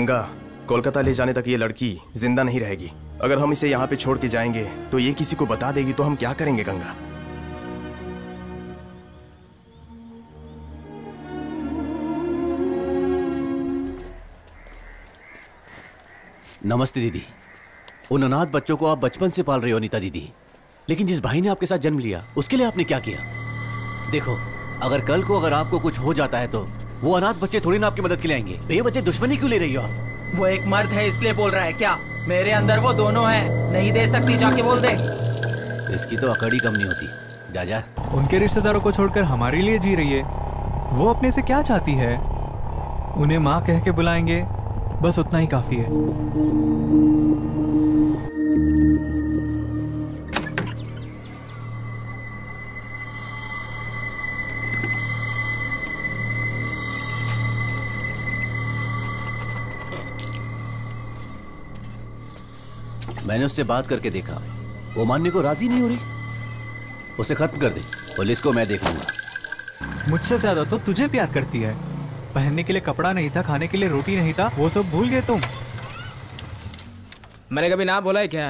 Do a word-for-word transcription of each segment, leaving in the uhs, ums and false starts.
गंगा, कोलकाता ले जाने तक ये लड़की जिंदा नहीं रहेगी। अगर हम इसे यहाँ पे छोड़ के जाएंगे तो ये किसी को बता देगी, तो हम क्या करेंगे गंगा? नमस्ते दीदी। उन अनाथ बच्चों को आप बचपन से पाल रहे हो अनीता दीदी, लेकिन जिस भाई ने आपके साथ जन्म लिया उसके लिए आपने क्या किया? देखो, अगर कल को अगर आपको कुछ हो जाता है तो वो अनाथ बच्चे थोड़ी ना आपकी मदद के लिए आएंगे। ये बच्चे दुश्मनी क्यों ले रही हो आप? वो एक मर्द है इसलिए बोल रहा है क्या? मेरे अंदर वो दोनों हैं, नहीं दे सकती, जाके बोल दे। इसकी तो अकड़ ही कम नहीं होती। जा जा। उनके रिश्तेदारों को छोड़कर हमारे लिए जी रही है। वो अपने से क्या चाहती है? उन्हें माँ कह के बुलाएंगे, बस उतना ही काफी है। मैंने उससे बात करके देखा, वो मानने को राजी नहीं हो रही। उसे खत्म कर दे, पुलिस को मैं देख लूंगा। मुझसे ज्यादा तो तुझे प्यार करती है। पहनने के लिए कपड़ा नहीं था, खाने के लिए रोटी नहीं था, वो सब भूल गए तुम। मैंने कभी ना बोला है क्या?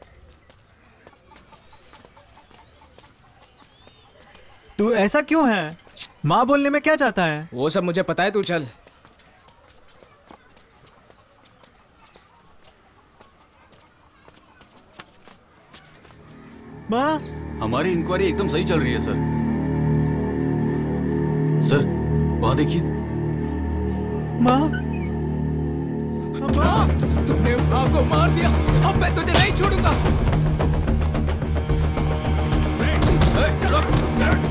तू ऐसा क्यों है? माँ बोलने में क्या चाहता है? वो सब मुझे पता है, तू चल। माँ, हमारी इंक्वायरी एकदम सही चल रही है सर। सर वहां देखिए। माँ, माँ, तुमने माँ को मार दिया, अब मैं तुझे नहीं छोड़ूंगा। चलो, चलो,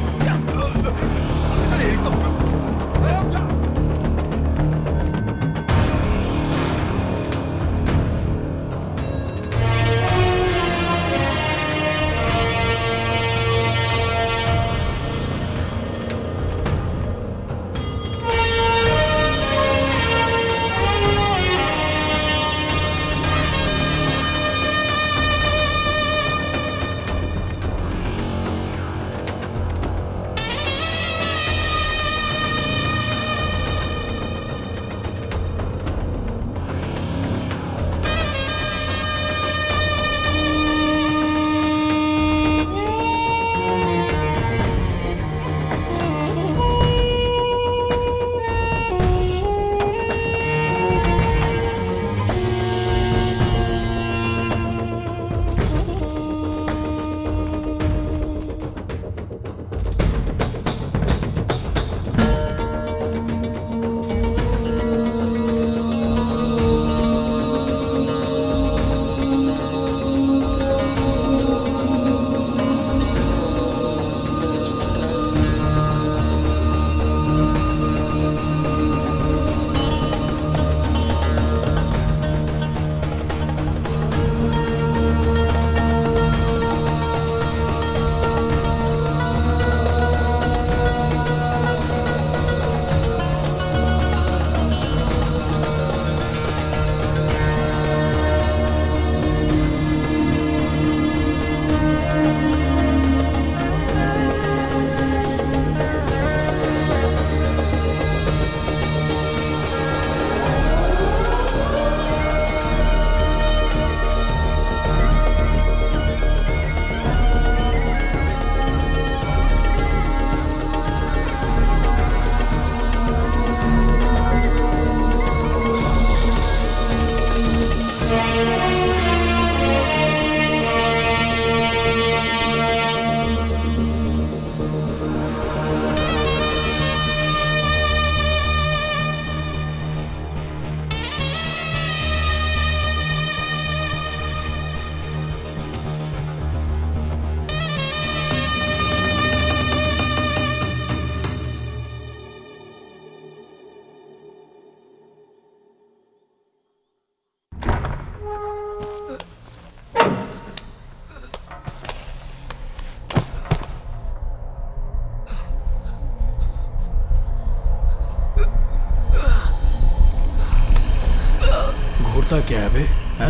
होता क्या है बे? हैं?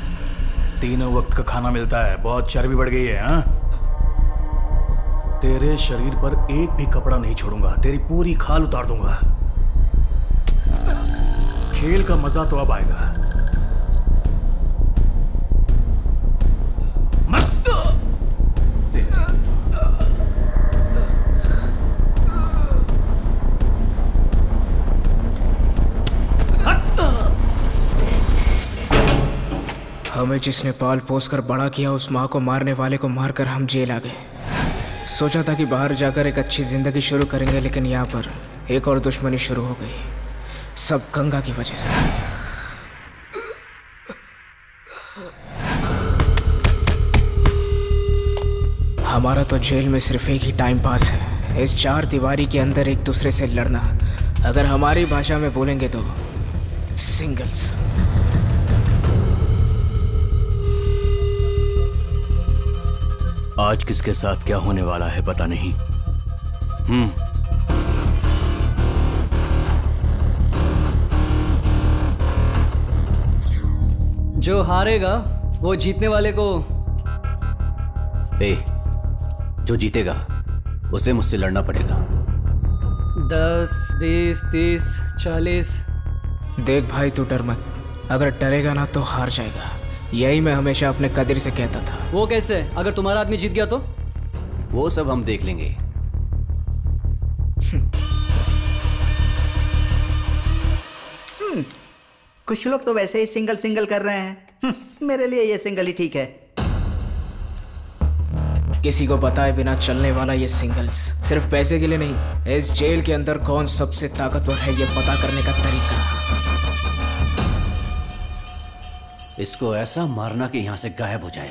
तीनों वक्त का खाना मिलता है, बहुत चर्बी बढ़ गई है। हाँ, तेरे शरीर पर एक भी कपड़ा नहीं छोड़ूंगा, तेरी पूरी खाल उतार दूंगा। खेल का मजा तो अब आएगा। हमें जिसने पाल पोस कर बड़ा किया, उस माँ को मारने वाले को मारकर हम जेल आ गए। सोचा था कि बाहर जाकर एक अच्छी जिंदगी शुरू करेंगे, लेकिन यहाँ पर एक और दुश्मनी शुरू हो गई, सब गंगा की वजह से। हमारा तो जेल में सिर्फ एक ही टाइम पास है, इस चार दीवारी के अंदर एक दूसरे से लड़ना। अगर हमारी भाषा में बोलेंगे तो सिंगल्स। आज किसके साथ क्या होने वाला है पता नहीं। हम्म जो हारेगा वो जीतने वाले को। ए, जो जीतेगा उसे मुझसे लड़ना पड़ेगा। दस बीस तीस चालीस। देख भाई, तू डर मत, अगर डरेगा ना तो हार जाएगा। यही मैं हमेशा अपने कदर से कहता था। वो कैसे? अगर तुम्हारा आदमी जीत गया तो? वो सब हम देख लेंगे। कुछ लोग तो वैसे ही सिंगल सिंगल कर रहे हैं। मेरे लिए ये सिंगल ही ठीक है। किसी को बताए बिना चलने वाला ये सिंगल्स सिर्फ पैसे के लिए नहीं, इस जेल के अंदर कौन सबसे ताकतवर है ये पता करने का तरीका। इसको ऐसा मारना कि यहां से गायब हो जाए।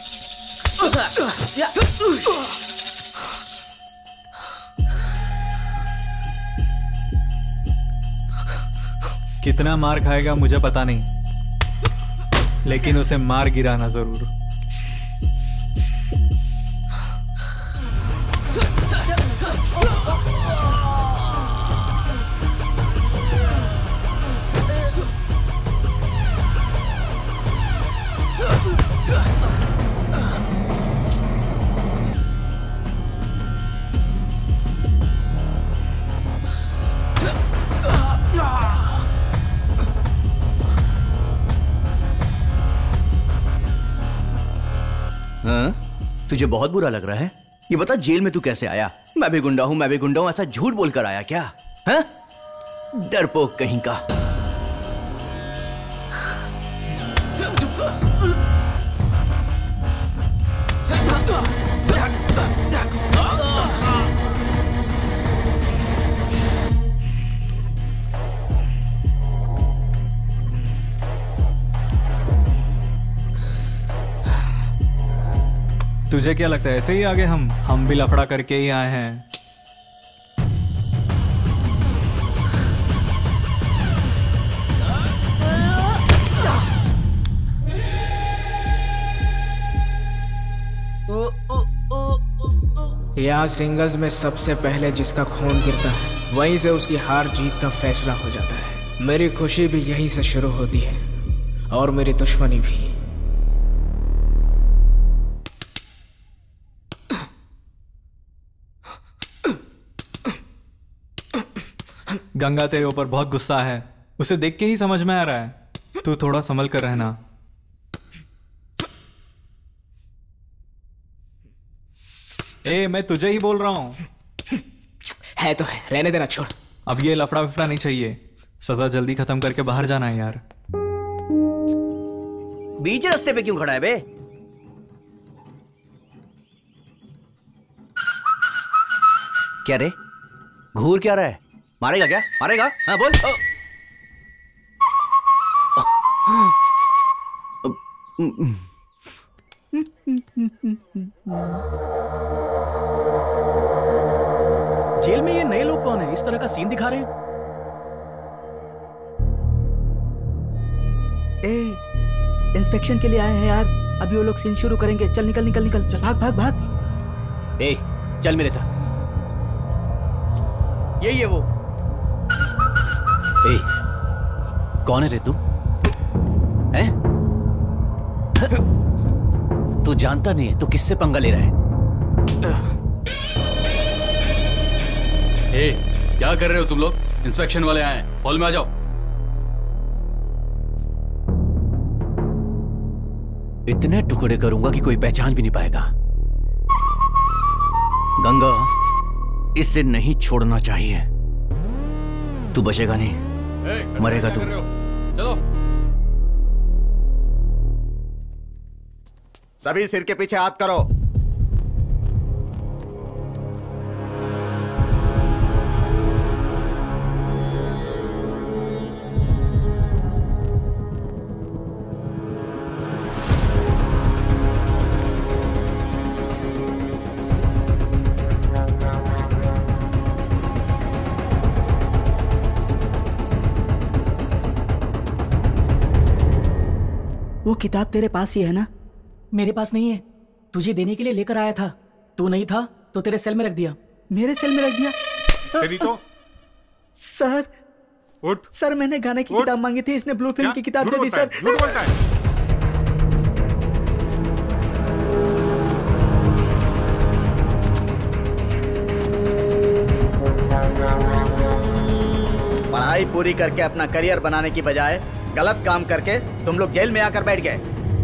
कितना मार खाएगा मुझे पता नहीं, लेकिन उसे मार गिराना जरूर। तुझे बहुत बुरा लग रहा है? ये बता, जेल में तू कैसे आया? मैं भी गुंडा हूं, मैं भी गुंडा हूं, ऐसा झूठ बोलकर आया क्या? हैं? डरपोक कहीं का। तुझे क्या लगता है ऐसे ही आगे हम हम भी लफड़ा करके ही आए हैं? यहाँ सिंगल्स में सबसे पहले जिसका खून गिरता है वहीं से उसकी हार जीत का फैसला हो जाता है। मेरी खुशी भी यहीं से शुरू होती है और मेरी दुश्मनी भी। गंगा तेरे ऊपर बहुत गुस्सा है, उसे देख के ही समझ में आ रहा है। तू थोड़ा संभल कर रहना। ए, मैं तुझे ही बोल रहा हूं। है तो है, रहने देना, छोड़। अब ये लफड़ा विफड़ा नहीं चाहिए, सजा जल्दी खत्म करके बाहर जाना है यार। बीच रास्ते पे क्यों खड़ा है बे? क्या रे, घूर क्या रहा है? मारेगा क्या? मारेगा? हाँ बोल। जेल में ये नए लोग कौन है? इस तरह का सीन दिखा रहे हैं। ए, इंस्पेक्शन के लिए आए हैं यार। अभी वो लोग सीन शुरू करेंगे। चल निकल निकल निकल, चल भाग भाग भाग। ए, चल मेरे साथ। यही है वो। ए, कौन है रे तू? हैं? तू जानता नहीं है तो किससे पंगा ले रहा है? ए, क्या कर रहे हो तुम लोग? इंस्पेक्शन वाले आए हैं, हॉल में आ जाओ। इतने टुकड़े करूंगा कि कोई पहचान भी नहीं पाएगा। गंगा, इसे नहीं छोड़ना चाहिए। तू बचेगा नहीं, मरेगा तू। चलो सभी सिर के पीछे हाथ करो। वो किताब तेरे पास ही है ना? मेरे पास नहीं है, तुझे देने के लिए लेकर आया था। तू नहीं था तो तेरे सेल में रख दिया। मेरे सेल में रख दिया? तेरी तो सर उठ। सर मैंने गाने की किताब मांगी थी, इसने ब्लू फिल्म की किताब दे दी सर। झूठ बोलता है। पढ़ाई पूरी करके अपना करियर बनाने की बजाय गलत काम करके तुम लोग जेल में आकर बैठ गए।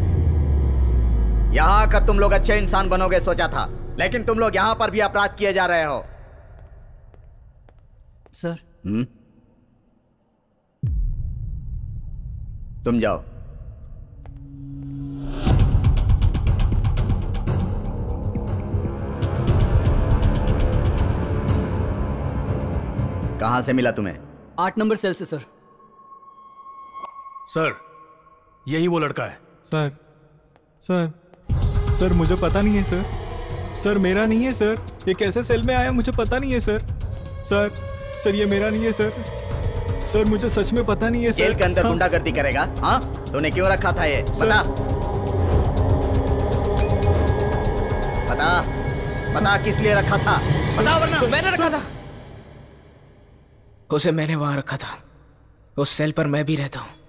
यहां आकर तुम लोग अच्छे इंसान बनोगे सोचा था, लेकिन तुम लोग यहां पर भी अपराध किए जा रहे हो। सर हम्म तुम जाओ। कहां से मिला तुम्हें? आठ नंबर सेल से सर। सर यही वो लड़का है। सर सर सर मुझे पता नहीं है सर। सर मेरा नहीं है सर। ये कैसे सेल में आया मुझे पता नहीं है सर। सर सर ये मेरा नहीं है सर। सर मुझे सच में पता नहीं है सर। जेल के अंदर गुंडागर्दी करेगा? हाँ तूने क्यों रखा था ये बता। बता बता किस लिए रखा था बता, वरना मैंने रखा था उसे। मैंने वहां रखा था। उस सेल पर मैं भी रहता हूं।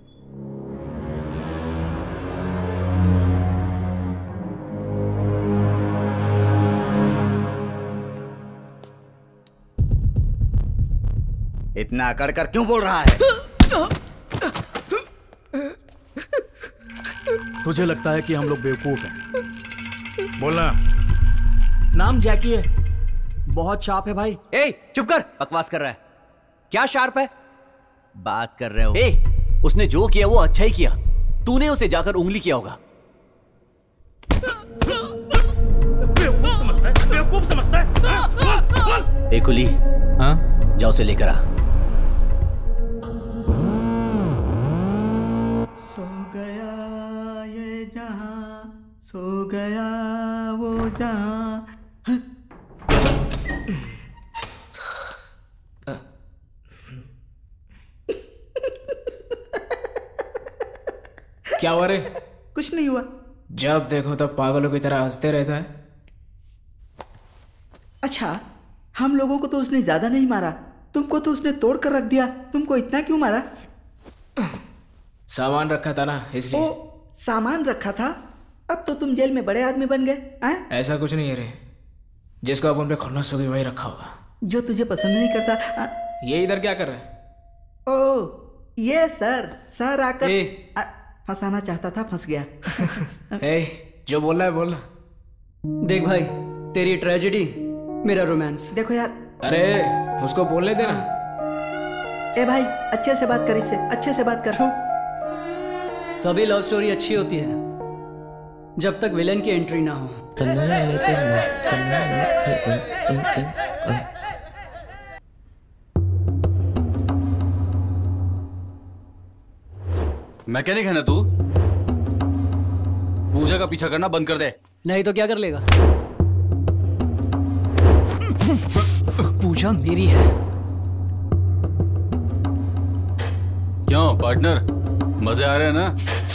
इतना अकड़ कर क्यों बोल रहा है? तुझे लगता है कि हम लोग बेवकूफ हैं? बोलना। नाम जैकी है, बहुत शार्प है भाई। ए चुप कर, बकवास कर रहा है। क्या शार्प है? बात कर रहे हो? ए उसने जो किया वो अच्छा ही किया। तूने उसे जाकर उंगली किया होगा। बेवकूफ समझता है, बेवकूफ समझता है। ए कुली, हाँ जाओ उसे लेकर आ। सो गया ये जहां, सो गया वो जहां। क्या हुआ रे? कुछ नहीं हुआ। जब देखो तब पागलों की तरह हंसते रहता है। अच्छा हम लोगों को तो उसने ज्यादा नहीं मारा, तुमको तो उसने तोड़ कर रख दिया। तुमको इतना क्यों मारा? सामान रखा था ना इसलिए। ओ सामान रखा था? अब तो तुम जेल में बड़े आदमी बन गए हैं? ऐसा कुछ नहीं है रे। जिसको अपन पे खुन्नस होगी वही रखा होगा। जो तुझे पसंद नहीं करता। आ, ये इधर क्या कर रहा है? ओ ये सर सर आकर फंसाना चाहता था, फंस गया। ए, जो बोल रहा है बोलना। देख भाई, तेरी ट्रेजेडी मेरा रोमांस। देखो यार। अरे उसको बोलने देना। ए भाई अच्छे से बात कर, इससे अच्छे से बात कर। सभी लव स्टोरी अच्छी होती है जब तक विलेन की एंट्री ना हो। मैकेनिक है ना तू? पूजा का पीछा करना बंद कर दे। नहीं तो क्या कर लेगा? पूजा मेरी है। क्यों पार्टनर, मजे आ रहे हैं ना?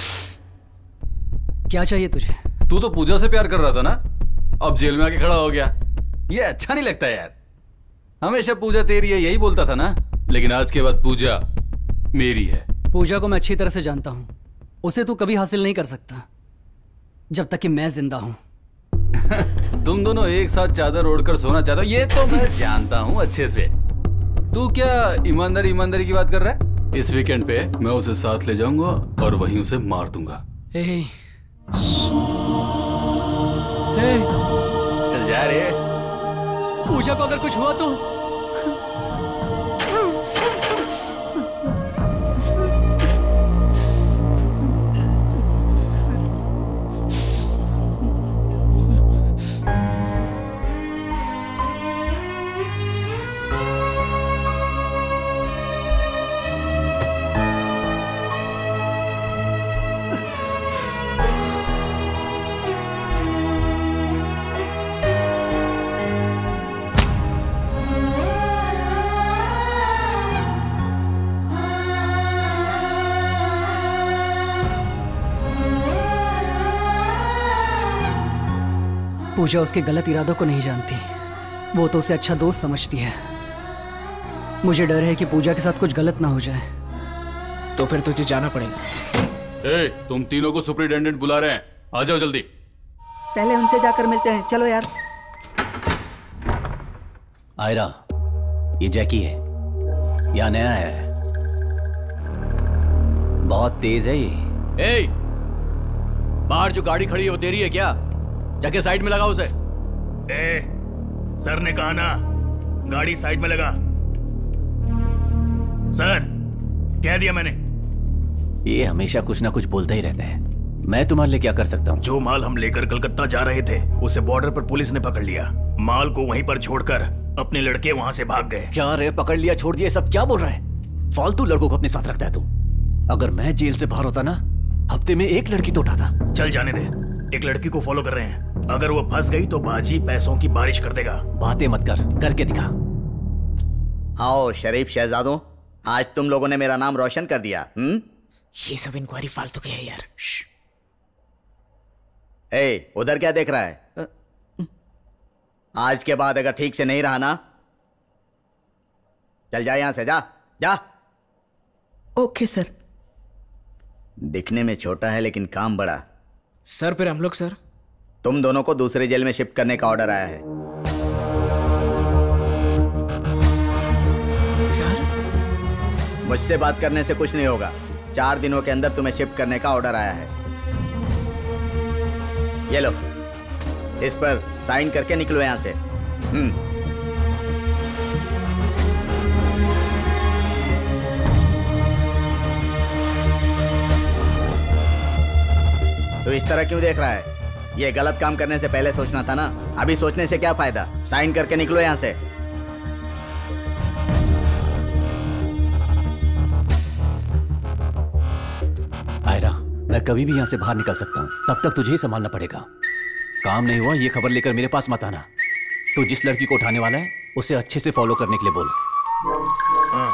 क्या चाहिए तुझे? तू तो पूजा से प्यार कर रहा था ना, अब जेल में आके खड़ा हो गया। ये अच्छा नहीं लगता यार। हमेशा पूजा तेरी है यही बोलता था ना, लेकिन आज के बाद पूजा मेरी है। पूजा को मैं अच्छी तरह से जानता हूं। उसे तू कभी हासिल नहीं कर सकता जब तक कि मैं जिंदा हूं। तुम दोनों एक साथ चादर ओढ़कर सोना चाहते हो, ये तो मैं जानता हूं अच्छे से। तू क्या ईमानदारी ईमानदारी की बात कर रहा है? इस वीकेंड पे मैं उसे साथ ले जाऊंगा और वहीं उसे मार दूंगा। ए, हे, चल जा रे। पूजा को अगर कुछ हुआ तो पूजा उसके गलत इरादों को नहीं जानती, वो तो उसे अच्छा दोस्त समझती है। मुझे डर है कि पूजा के साथ कुछ गलत ना हो जाए। तो फिर तुझे जाना पड़ेगा। ए, तुम तीनों को सुपरिटेंडेंट बुला रहे हैं, आ जाओ जल्दी। पहले उनसे जाकर मिलते हैं, चलो यार। आयरा, ये जैकी है, यहाँ नया है, बहुत तेज है ये। ए, बाहर जो गाड़ी खड़ी है वो तेरी है क्या? जाके साइड में लगा उसे। ए, सर ने कहा ना गाड़ी साइड में लगा। सर, कह दिया मैंने। ये हमेशा कुछ ना कुछ बोलता ही रहता है। मैं तुम्हारे लिए क्या कर सकता हूँ? जो माल हम लेकर कलकत्ता जा रहे थे उसे बॉर्डर पर पुलिस ने पकड़ लिया। माल को वहीं पर छोड़कर अपने लड़के वहां से भाग गए। क्या रे, पकड़ लिया छोड़ दिया, सब क्या बोल रहा है? फालतू लड़कों को अपने साथ रखता है तू। अगर मैं जेल से बाहर होता ना, हफ्ते में एक लड़की तो उठाता। चल जाने दे, एक लड़की को फॉलो कर रहे हैं। अगर वो फंस गई तो बाजी पैसों की बारिश कर देगा। बातें मत कर, करके दिखा। आओ शरीफ शहजादों, आज तुम लोगों ने मेरा नाम रोशन कर दिया। हम्म ये सब इंक्वायरी फालतू की है यार। ए, उधर क्या देख रहा है? आज के बाद अगर ठीक से नहीं रहा ना, चल जा यहां से, जा जा। Okay sir. दिखने में छोटा है लेकिन काम बड़ा। सर फिर हम लोग सर तुम दोनों को दूसरे जेल में शिफ्ट करने का ऑर्डर आया है। सर, मुझसे बात करने से कुछ नहीं होगा। चार दिनों के अंदर तुम्हें शिफ्ट करने का ऑर्डर आया है। ये लो, इस पर साइन करके निकलो यहां से। हम्म तो इस तरह क्यों देख रहा है? ये गलत काम करने से पहले सोचना था ना। अभी सोचने से क्या फायदा? साइन करके निकलो यहां से। आयरा, मैं कभी भी यहां से बाहर निकल सकता हूं, तब तक तुझे ही संभालना पड़ेगा। काम नहीं हुआ ये खबर लेकर मेरे पास मत आना। तो जिस लड़की को उठाने वाला है उसे अच्छे से फॉलो करने के लिए बोल। हाँ।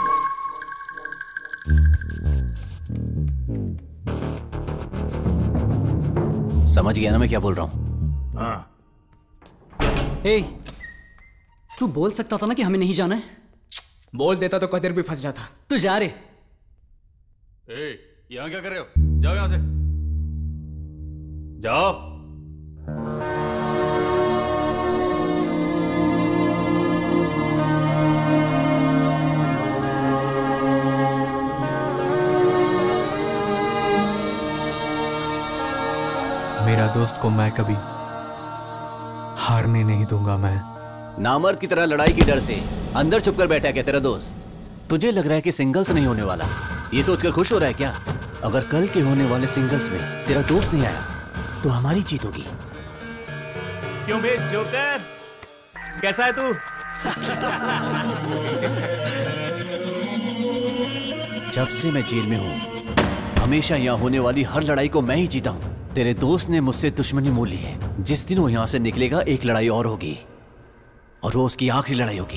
समझ गया ना मैं क्या बोल रहा हूं? हाँ। ए, तू बोल सकता था ना कि हमें नहीं जाना है। बोल देता तो कदर भी फंस जाता। तू जा रे। ए, यहां क्या कर रहे हो? जाओ यहां से, जाओ। मेरा दोस्त को मैं कभी हारने नहीं दूंगा। मैं नामर्द की तरह लड़ाई की डर से अंदर छुपकर बैठा है क्या तेरा दोस्त? तुझे लग रहा है कि सिंगल्स नहीं होने वाला, ये सोचकर खुश हो रहा है क्या? अगर कल के होने वाले सिंगल्स में तेरा दोस्त नहीं आया तो हमारी जीत होगी। क्यों बे जोकर, कैसा है तू? जब से मैं जेल में हूं हमेशा यहाँ होने वाली हर लड़ाई को मैं ही जीता हूं। तेरे दोस्त ने मुझसे दुश्मनी मोल ली है। जिस दिन वो यहां से निकलेगा एक लड़ाई और होगी, और वो उसकी आखिरी लड़ाई होगी।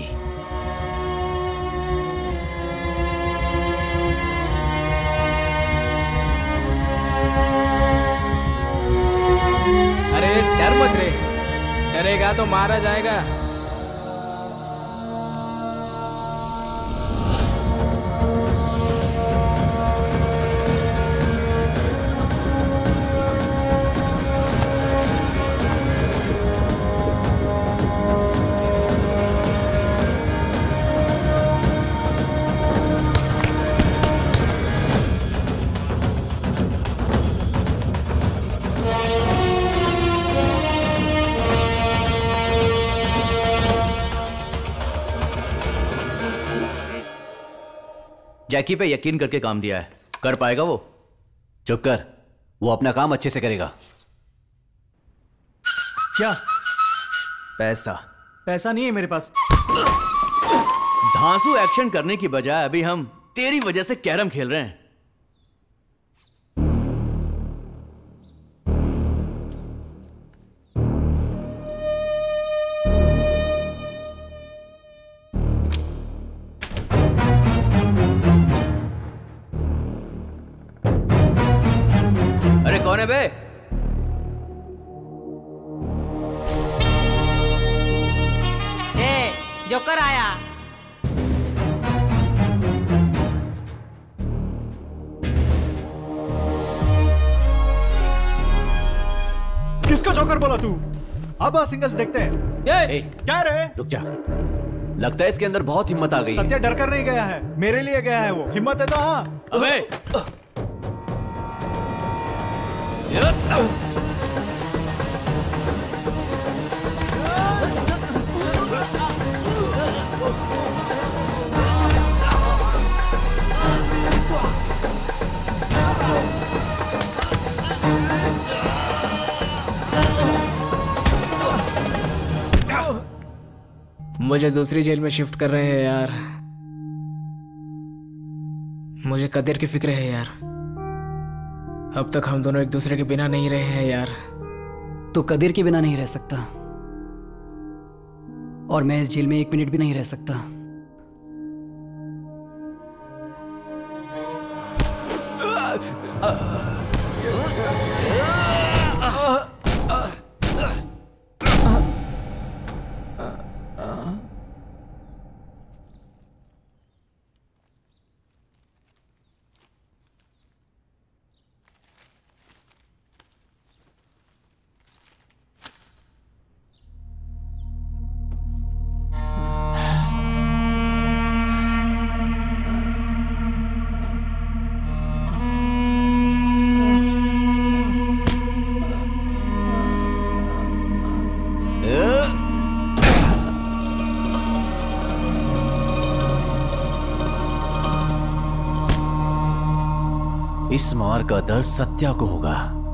अरे डर मत रे, डरेगा तो मारा जाएगा। जैकी पे यकीन करके काम दिया है, कर पाएगा वो? चुप कर, वो अपना काम अच्छे से करेगा। क्या? पैसा? पैसा नहीं है मेरे पास। धांसू एक्शन करने की बजाय अभी हम तेरी वजह से कैरम खेल रहे हैं। अरे कौन है बे? ए, जोकर आया। किसको जोकर बोला तू? अब सिंगल्स देखते हैं। ए, क्या रहे? रुक जा, लगता है इसके अंदर बहुत हिम्मत आ गई है। सत्या डर कर नहीं गया है, मेरे लिए गया है वो। हिम्मत है तो हाँ। अबे मुझे दूसरी जेल में शिफ्ट कर रहे हैं यार। मुझे कदर की फिक्र है यार। अब तक हम दोनों एक दूसरे के बिना नहीं रहे हैं यार। तो कदर के बिना नहीं रह सकता, और मैं इस जेल में एक मिनट भी नहीं रह सकता। इस मार का दर्द सत्या को होगा।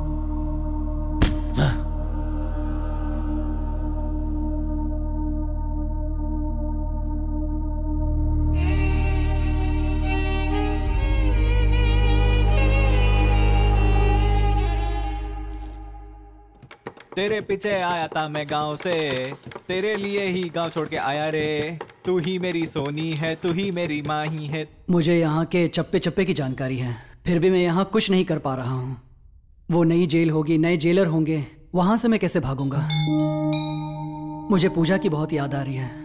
तेरे पीछे आया था मैं गांव से, तेरे लिए ही गांव छोड़ के आया रे। तू ही मेरी सोनी है, तू ही मेरी माही है। मुझे यहाँ के चप्पे चप्पे की जानकारी है, फिर भी मैं यहाँ कुछ नहीं कर पा रहा हूँ। वो नई जेल होगी, नए जेलर होंगे, वहां से मैं कैसे भागूंगा? मुझे पूजा की बहुत याद आ रही है।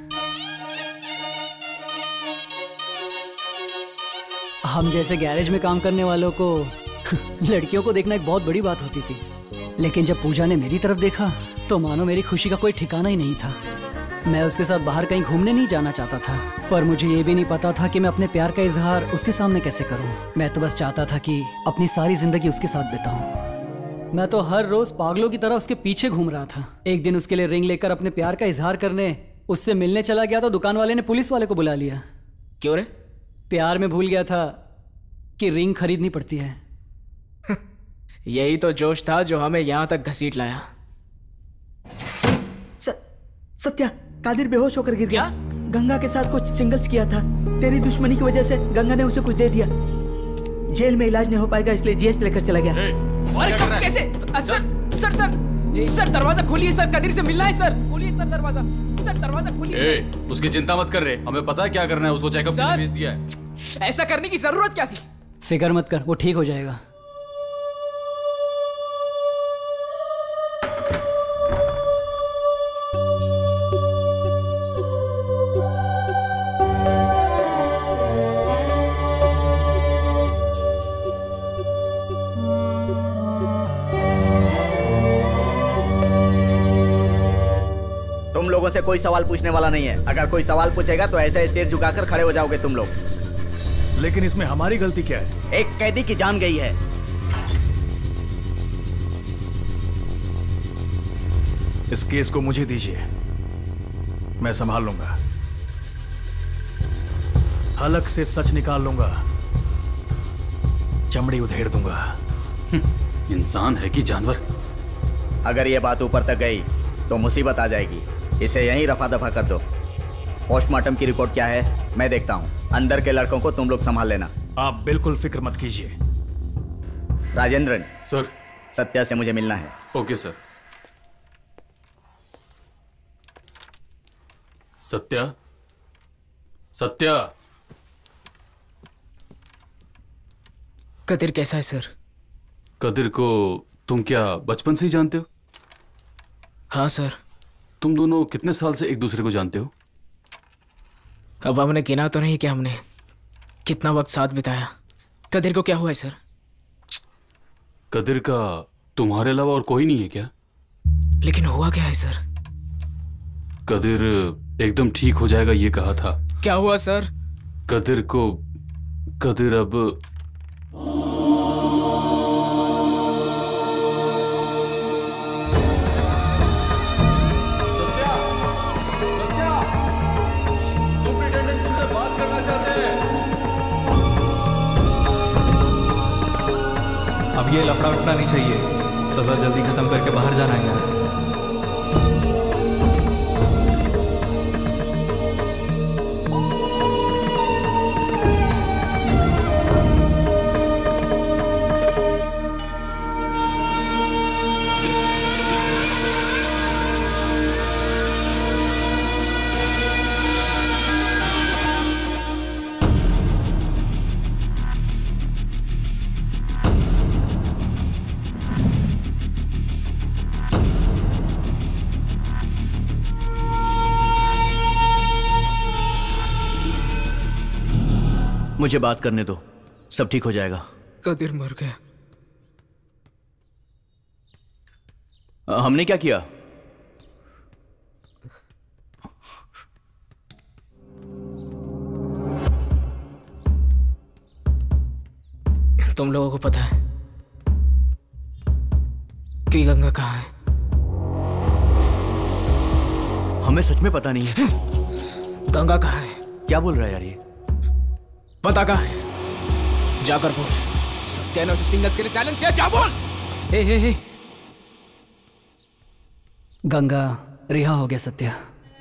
हम जैसे गैरेज में काम करने वालों को लड़कियों को देखना एक बहुत बड़ी बात होती थी, लेकिन जब पूजा ने मेरी तरफ देखा तो मानो मेरी खुशी का कोई ठिकाना ही नहीं था। मैं उसके साथ बाहर कहीं घूमने नहीं जाना चाहता था, पर मुझे ये भी नहीं पता था कि मैं अपने प्यार का इजहार उसके सामने कैसे करूं। मैं तो बस चाहता था कि अपनी सारी जिंदगी उसके साथ बिताऊं। मैं तो हर रोज पागलों की तरह उसके पीछे घूम रहा था। एक दिन उसके लिए रिंग लेकर अपने प्यार का इजहार करने उससे मिलने चला गया तो दुकान वाले ने पुलिस वाले को बुला लिया। क्यों रे? प्यार में भूल गया था कि रिंग खरीदनी पड़ती है। यही तो जोश था जो हमें यहाँ तक घसीट लाया। स, सत्या, कादिर बेहोश होकर गिर गया। गंगा के साथ कुछ सिंगल्स किया था, तेरी दुश्मनी की वजह से गंगा ने उसे कुछ दे दिया। जेल में इलाज नहीं हो पाएगा इसलिए जीएस लेकर चला गया। अरे कब कैसे? सर सर सर सर दरवाजा खोलिए सर, कदीर से मिलना है सर। खोलिए सर दरवाजा, सर दरवाजा खोलिए। उसकी चिंता मत कर रहे, हमें पता है क्या करना है। उसको चेकअप के लिए भेज दिया है। ऐसा करने की जरूरत क्या थी? फिक्र मत कर, वो ठीक हो जाएगा। से कोई सवाल पूछने वाला नहीं है। अगर कोई सवाल पूछेगा तो ऐसे ही सिर झुकाकर खड़े हो जाओगे तुम लोग। लेकिन इसमें हमारी गलती क्या है? एक कैदी की जान गई है। इस केस को मुझे दीजिए, मैं संभाल लूंगा। हलक से सच निकाल लूंगा। चमड़ी उधेड़ दूंगा। इंसान है कि जानवर? अगर ये बात ऊपर तक गई तो मुसीबत आ जाएगी। इसे यहीं रफा दफा कर दो। पोस्टमार्टम की रिपोर्ट क्या है मैं देखता हूँ। अंदर के लड़कों को तुम लोग संभाल लेना। आप बिल्कुल फिक्र मत कीजिए। राजेंद्रन। सर। सत्या से मुझे मिलना है। Okay sir. सत्या, सत्या। कदीर कैसा है सर? कदीर को तुम क्या बचपन से ही जानते हो? हाँ सर। तुम दोनों कितने साल से एक दूसरे को जानते हो? अब हमने गिना तो नहीं कि हमने कितना वक्त साथ बिताया। कदीर को क्या हुआ है सर? कदीर का तुम्हारे अलावा और कोई नहीं है क्या? लेकिन हुआ क्या है सर? कदीर एकदम ठीक हो जाएगा ये कहा था। क्या हुआ सर? कदीर को कदीर अब सत्या, सत्या, सुपरिटेंडेंट तुमसे बात करना चाहते हैं। अब ये लफड़ा उठना नहीं चाहिए। सजा जल्दी खत्म करके बाहर जाना है यार। मुझे बात करने दो, सब ठीक हो जाएगा। कदीर मर गया। हमने क्या किया? तुम लोगों को पता है कि गंगा कहाँ है? हमें सच में पता नहीं है। गंगा कहाँ है? क्या बोल रहा है यार ये? पता कहाँ है? जाकर बोल। सत्या ने उसे सिंगल्स के लिए चैलेंज किया, जा बोल। हे हे हे। गंगा रिहा हो गया सत्या।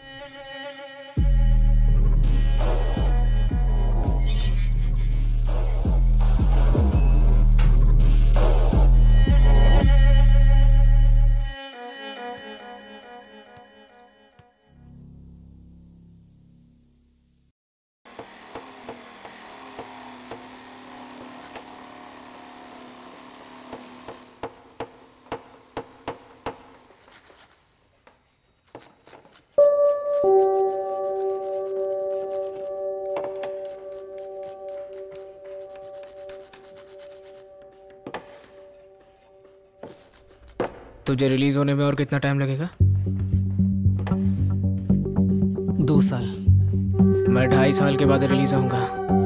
तुझे रिलीज होने में और कितना टाइम लगेगा? दो साल। मैं ढाई साल के बाद रिलीज होऊंगा।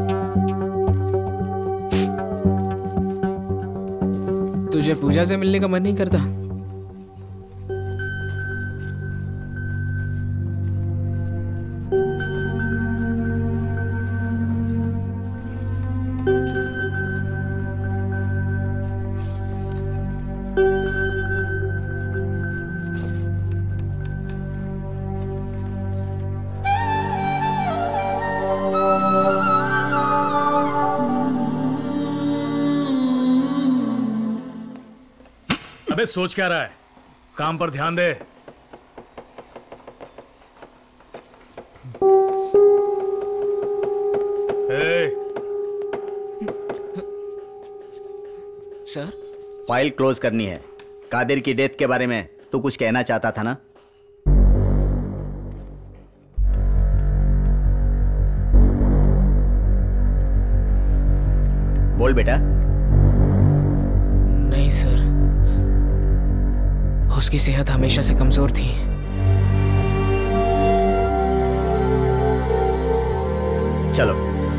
तुझे पूजा से मिलने का मन नहीं करता? अबे सोच क्या रहा है? काम पर ध्यान दे। सर, फाइल क्लोज करनी है। कादिर की डेथ के बारे में तू कुछ कहना चाहता था ना? बोल बेटा। नहीं सर, उसकी सेहत हमेशा से कमजोर थी। चलो।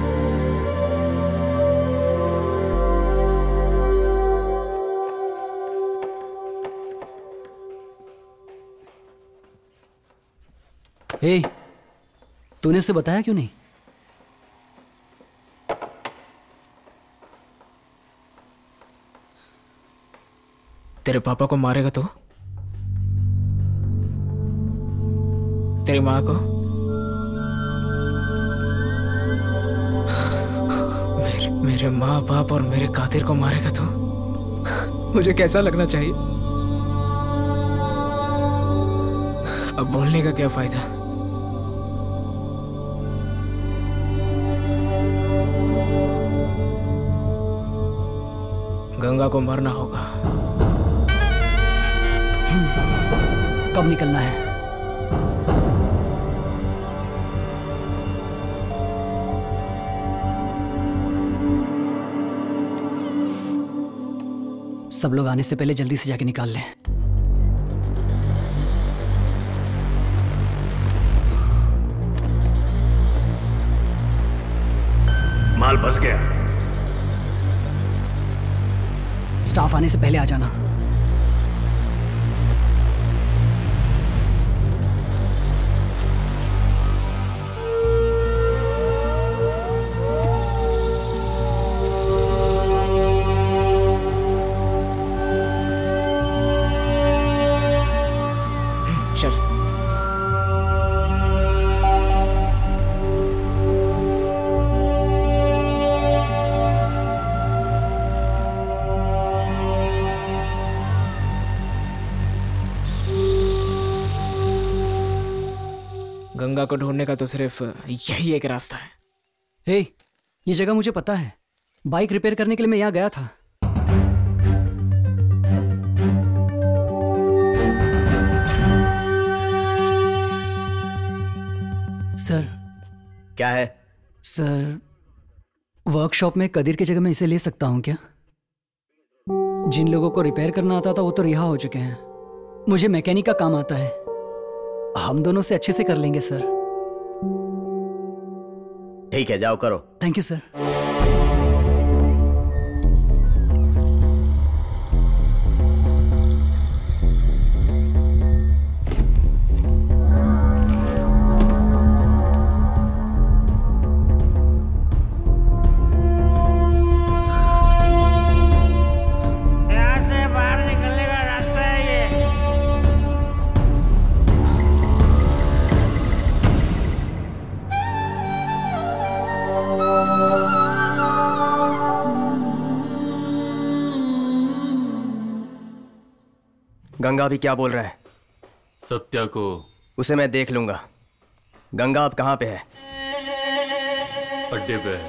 ए, तूने उसे बताया क्यों नहीं? तेरे पापा को मारेगा तो? तेरी माँ को? मेरे मेरे माँ बाप और मेरे कादिर को मारेगा तो? मुझे कैसा लगना चाहिए? अब बोलने का क्या फायदा? गंगा को मरना होगा। कब निकलना है? सब लोग आने से पहले जल्दी से जाके निकाल लें। माल बस गया। स्टाफ आने से पहले आ जाना। चल। गंगा को ढूंढने का तो सिर्फ यही एक रास्ता है। हे, ये जगह मुझे पता है। बाइक रिपेयर करने के लिए मैं यहाँ गया था। सर। क्या है? सर, वर्कशॉप में कदीर की जगह मैं इसे ले सकता हूँ क्या? जिन लोगों को रिपेयर करना आता था वो तो रिहा हो चुके हैं। मुझे मैकेनिक का काम आता है। हम दोनों से अच्छे से कर लेंगे सर। ठीक है, जाओ करो। Thank you sir. यहाँ से बाहर निकलने का रास्ता है ये। गंगा अभी क्या बोल रहा है? सत्या को उसे मैं देख लूंगा। गंगा अब कहाँ पे है? अड्डे पे है।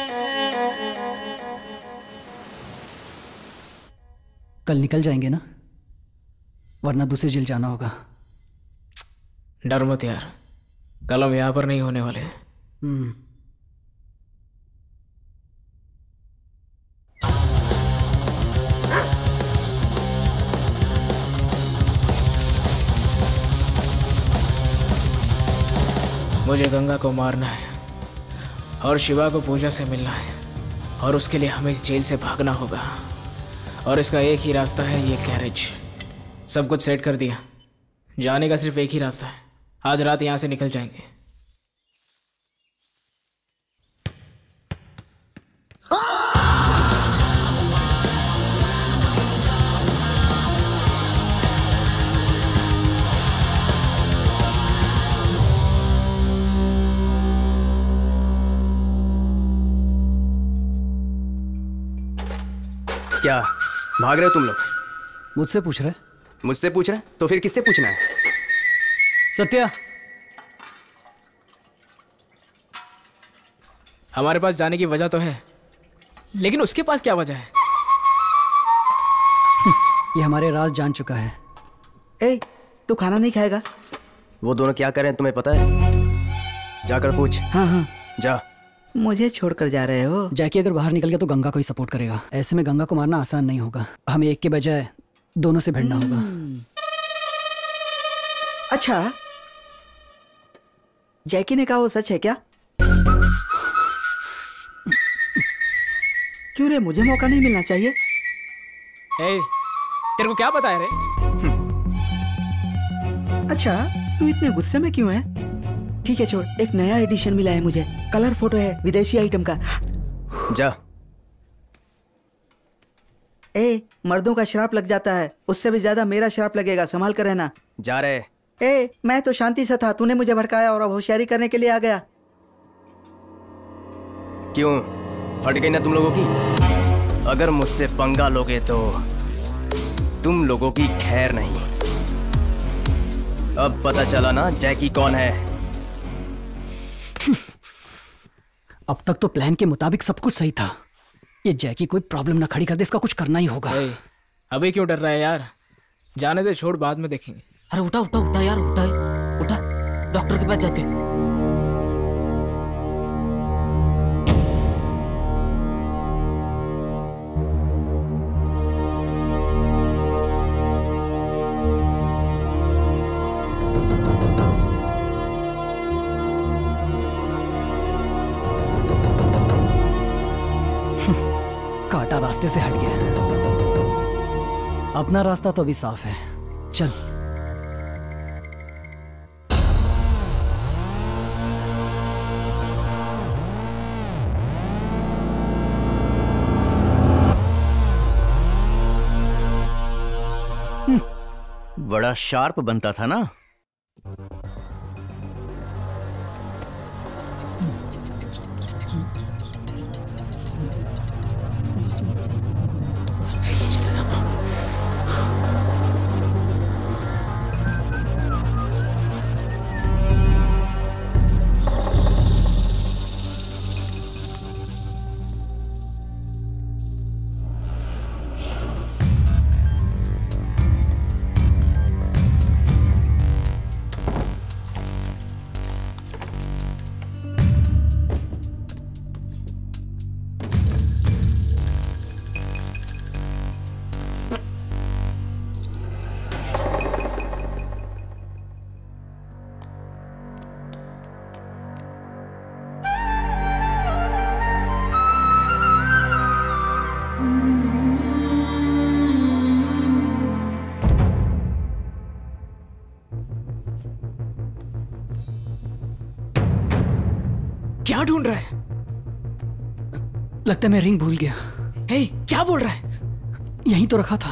कल निकल जाएंगे ना, वरना दूसरी जेल जाना होगा। डर मत यार, कल हम यहाँ पर नहीं होने वाले। हम्म। मुझे गंगा को मारना है और शिवा को पूजा से मिलना है, और उसके लिए हमें इस जेल से भागना होगा। और इसका एक ही रास्ता है, ये गैरेज। सब कुछ सेट कर दिया, जाने का सिर्फ एक ही रास्ता है। आज रात यहाँ से निकल जाएंगे। क्या भाग रहे हो तुम लोग? मुझसे पूछ रहे? मुझसे पूछ रहे? तो फिर किससे पूछना है? सत्या, हमारे पास जाने की वजह तो है, लेकिन उसके पास क्या वजह है? ये हमारे राज जान चुका है। ए, तू खाना नहीं खाएगा? वो दोनों क्या कर रहे हैं तुम्हें पता है? जाकर पूछ। हाँ हाँ जा। मुझे छोड़कर जा रहे हो? जैकी अगर बाहर निकल गया तो गंगा को ही सपोर्ट करेगा। ऐसे में गंगा को मारना आसान नहीं होगा। हमें एक के बजाय दोनों से भिड़ना होगा। अच्छा, जैकी ने कहा वो सच है क्या? क्यों रे, मुझे मौका नहीं मिलना चाहिए? ए, तेरे को क्या पता है रे? अच्छा, तू इतने गुस्से में क्यों है? ठीक है छोड़, एक नया एडिशन मिला है मुझे। कलर फोटो है, विदेशी आइटम का। जा। ए, मर्दों का श्राप लग जाता है, उससे भी ज्यादा मेरा श्राप लगेगा, संभाल कर रहना। जा रहे। ए, मैं तो शांति से था, तूने मुझे भड़काया और अब होशियारी करने के लिए आ गया। क्यों, फट गई ना तुम लोगों की? अगर मुझसे पंगा लोगे तो तुम लोगों की खैर नहीं। अब पता चला ना जैकी कौन है। अब तक तो प्लान के मुताबिक सब कुछ सही था। ये जैकी कोई प्रॉब्लम ना खड़ी कर दे, इसका कुछ करना ही होगा। अभी क्यों डर रहा है यार? जाने दे, छोड़, बाद में देखेंगे। अरे उठा उठा उठा यार, उठा उठा, डॉक्टर के पास जाते। काटा रास्ते से हट गया, अपना रास्ता तो अभी साफ है। चल। बड़ा शार्प बनता था ना। क्या ढूंढ रहा है? लगता है मैं रिंग भूल गया। हे, क्या बोल रहा है? यहीं तो रखा था।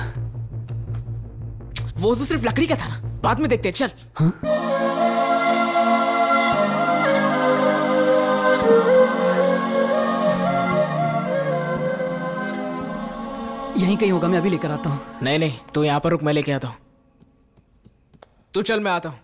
वो तो सिर्फ लकड़ी का था ना, बाद में देखते हैं, चल। हाँ? यहीं कहीं होगा, मैं अभी लेकर आता हूँ। नहीं नहीं, तू यहाँ पर रुक, मैं लेके आता हूँ। तू चल, मैं आता हूँ।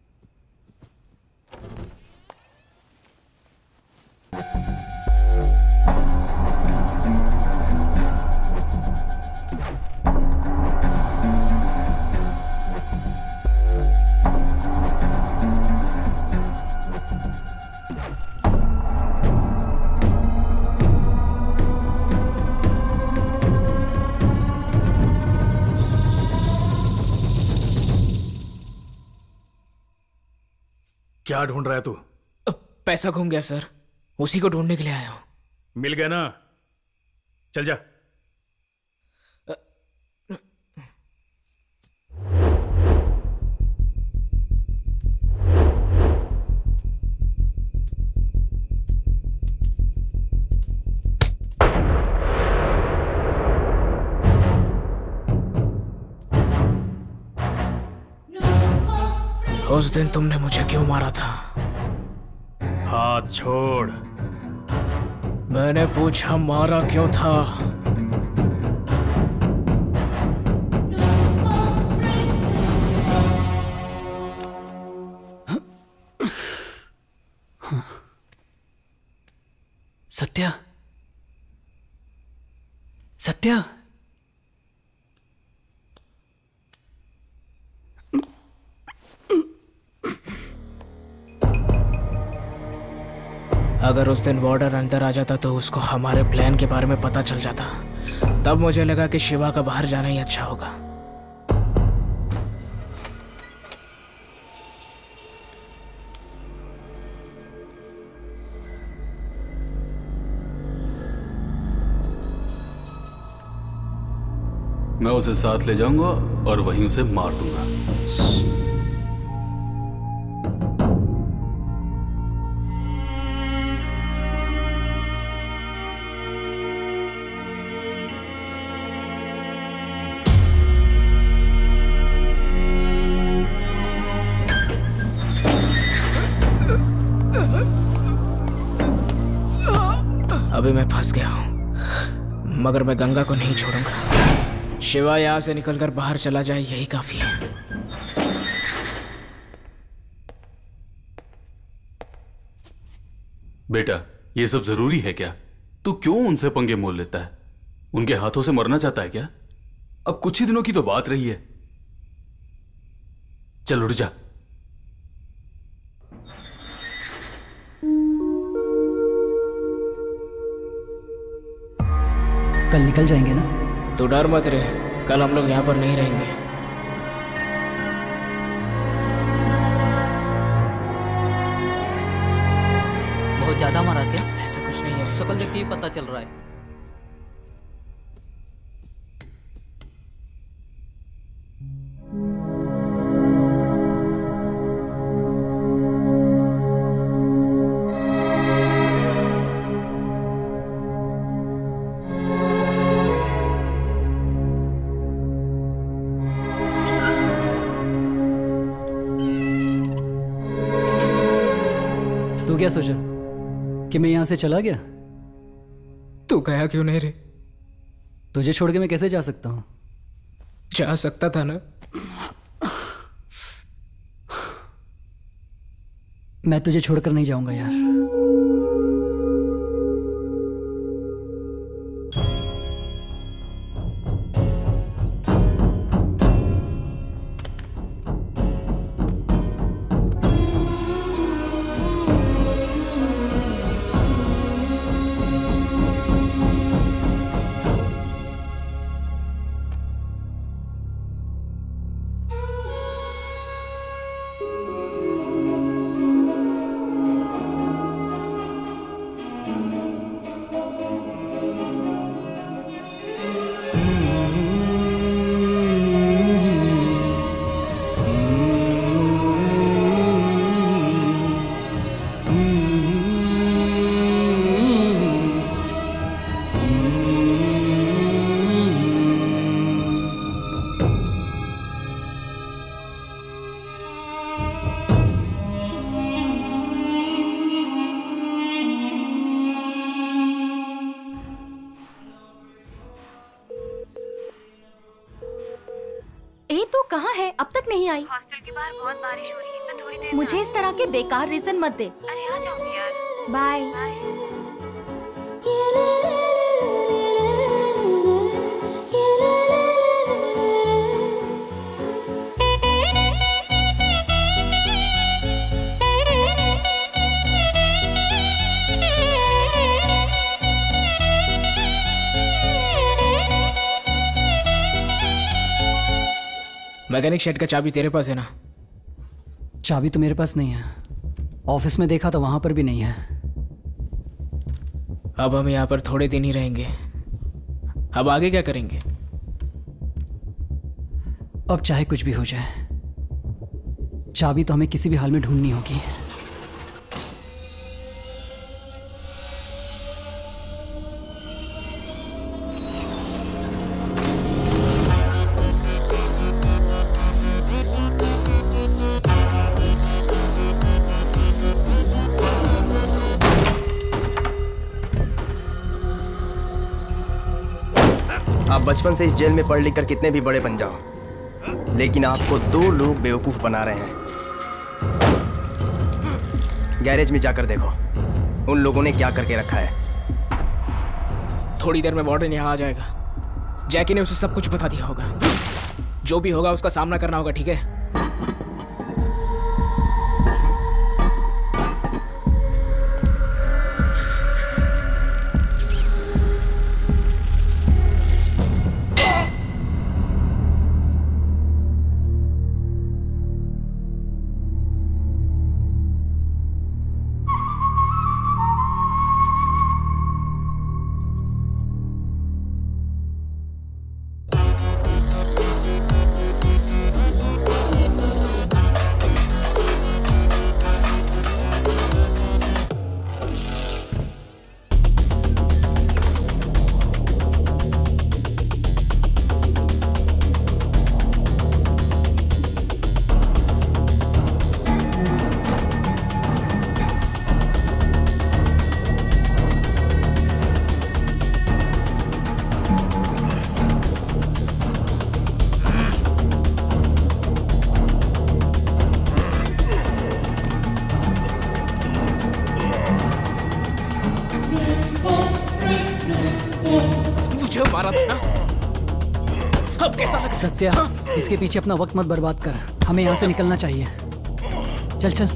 क्या ढूंढ रहा है तू? पैसा घूम गया सर, उसी को ढूंढने के लिए आया हूं। मिल गया ना? चल जा। उस दिन तुमने मुझे क्यों मारा था? हाथ छोड़। मैंने पूछा मारा क्यों था? सत्या, सत्या, अगर उस दिन वार्डर अंदर आ जाता तो उसको हमारे प्लान के बारे में पता चल जाता। तब मुझे लगा कि शिवा का बाहर जाना ही अच्छा होगा। मैं उसे साथ ले जाऊंगा और वहीं उसे मार दूंगा। अभी मैं फंस गया हूँ, मगर मैं गंगा को नहीं छोड़ूंगा। शिवा यहाँ से निकलकर बाहर चला जाए, यही काफी है। बेटा, ये सब जरूरी है क्या? तू क्यों उनसे पंगे मोल लेता है? उनके हाथों से मरना चाहता है क्या? अब कुछ ही दिनों की तो बात रही है। चल उठ जा। कल निकल जाएंगे ना? तू डर मत रे, कल हम लोग यहाँ पर नहीं रहेंगे। बहुत ज्यादा मारा क्या? ऐसा कुछ नहीं है। शक्ल देख के ही पता चल रहा है। तू क्या सोचा कि मैं यहां से चला गया? तू गया क्यों नहीं रे? तुझे छोड़ के मैं कैसे जा सकता हूं? जा सकता था ना। मैं तुझे छोड़कर नहीं जाऊंगा यार। अब तक नहीं आई। हॉस्टल के बाहर बहुत बारिश हो रही है, मैं थोड़ी देर मुझे इस तरह के बेकार रीजन मत दे। अरे आ जाऊंगी यार। बाय। मैकेनिक शेड का चाबी तेरे पास है ना? चाबी तो मेरे पास नहीं है। ऑफिस में देखा तो वहां पर भी नहीं है। अब हम यहाँ पर थोड़े दिन ही रहेंगे। अब आगे क्या करेंगे? अब चाहे कुछ भी हो जाए, चाबी तो हमें किसी भी हाल में ढूंढनी होगी। बचपन से इस जेल में पढ़ लिख कर कितने भी बड़े बन जाओ, लेकिन आपको दो लोग बेवकूफ बना रहे हैं। गैरेज में जाकर देखो उन लोगों ने क्या करके रखा है। थोड़ी देर में वार्डन यहाँ आ जाएगा। जैकी ने उसे सब कुछ बता दिया होगा। जो भी होगा उसका सामना करना होगा, ठीक है? सत्या, इसके पीछे अपना वक्त मत बर्बाद कर, हमें यहाँ से निकलना चाहिए। चल चल।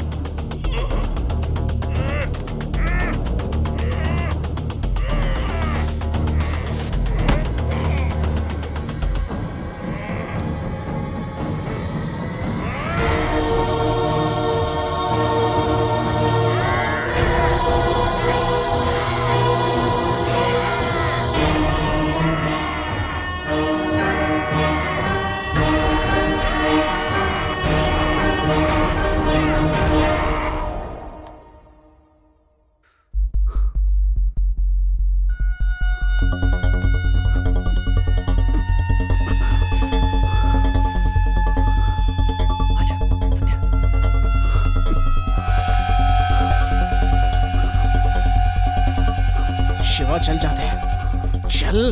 शिवा चल जाते हैं, चल।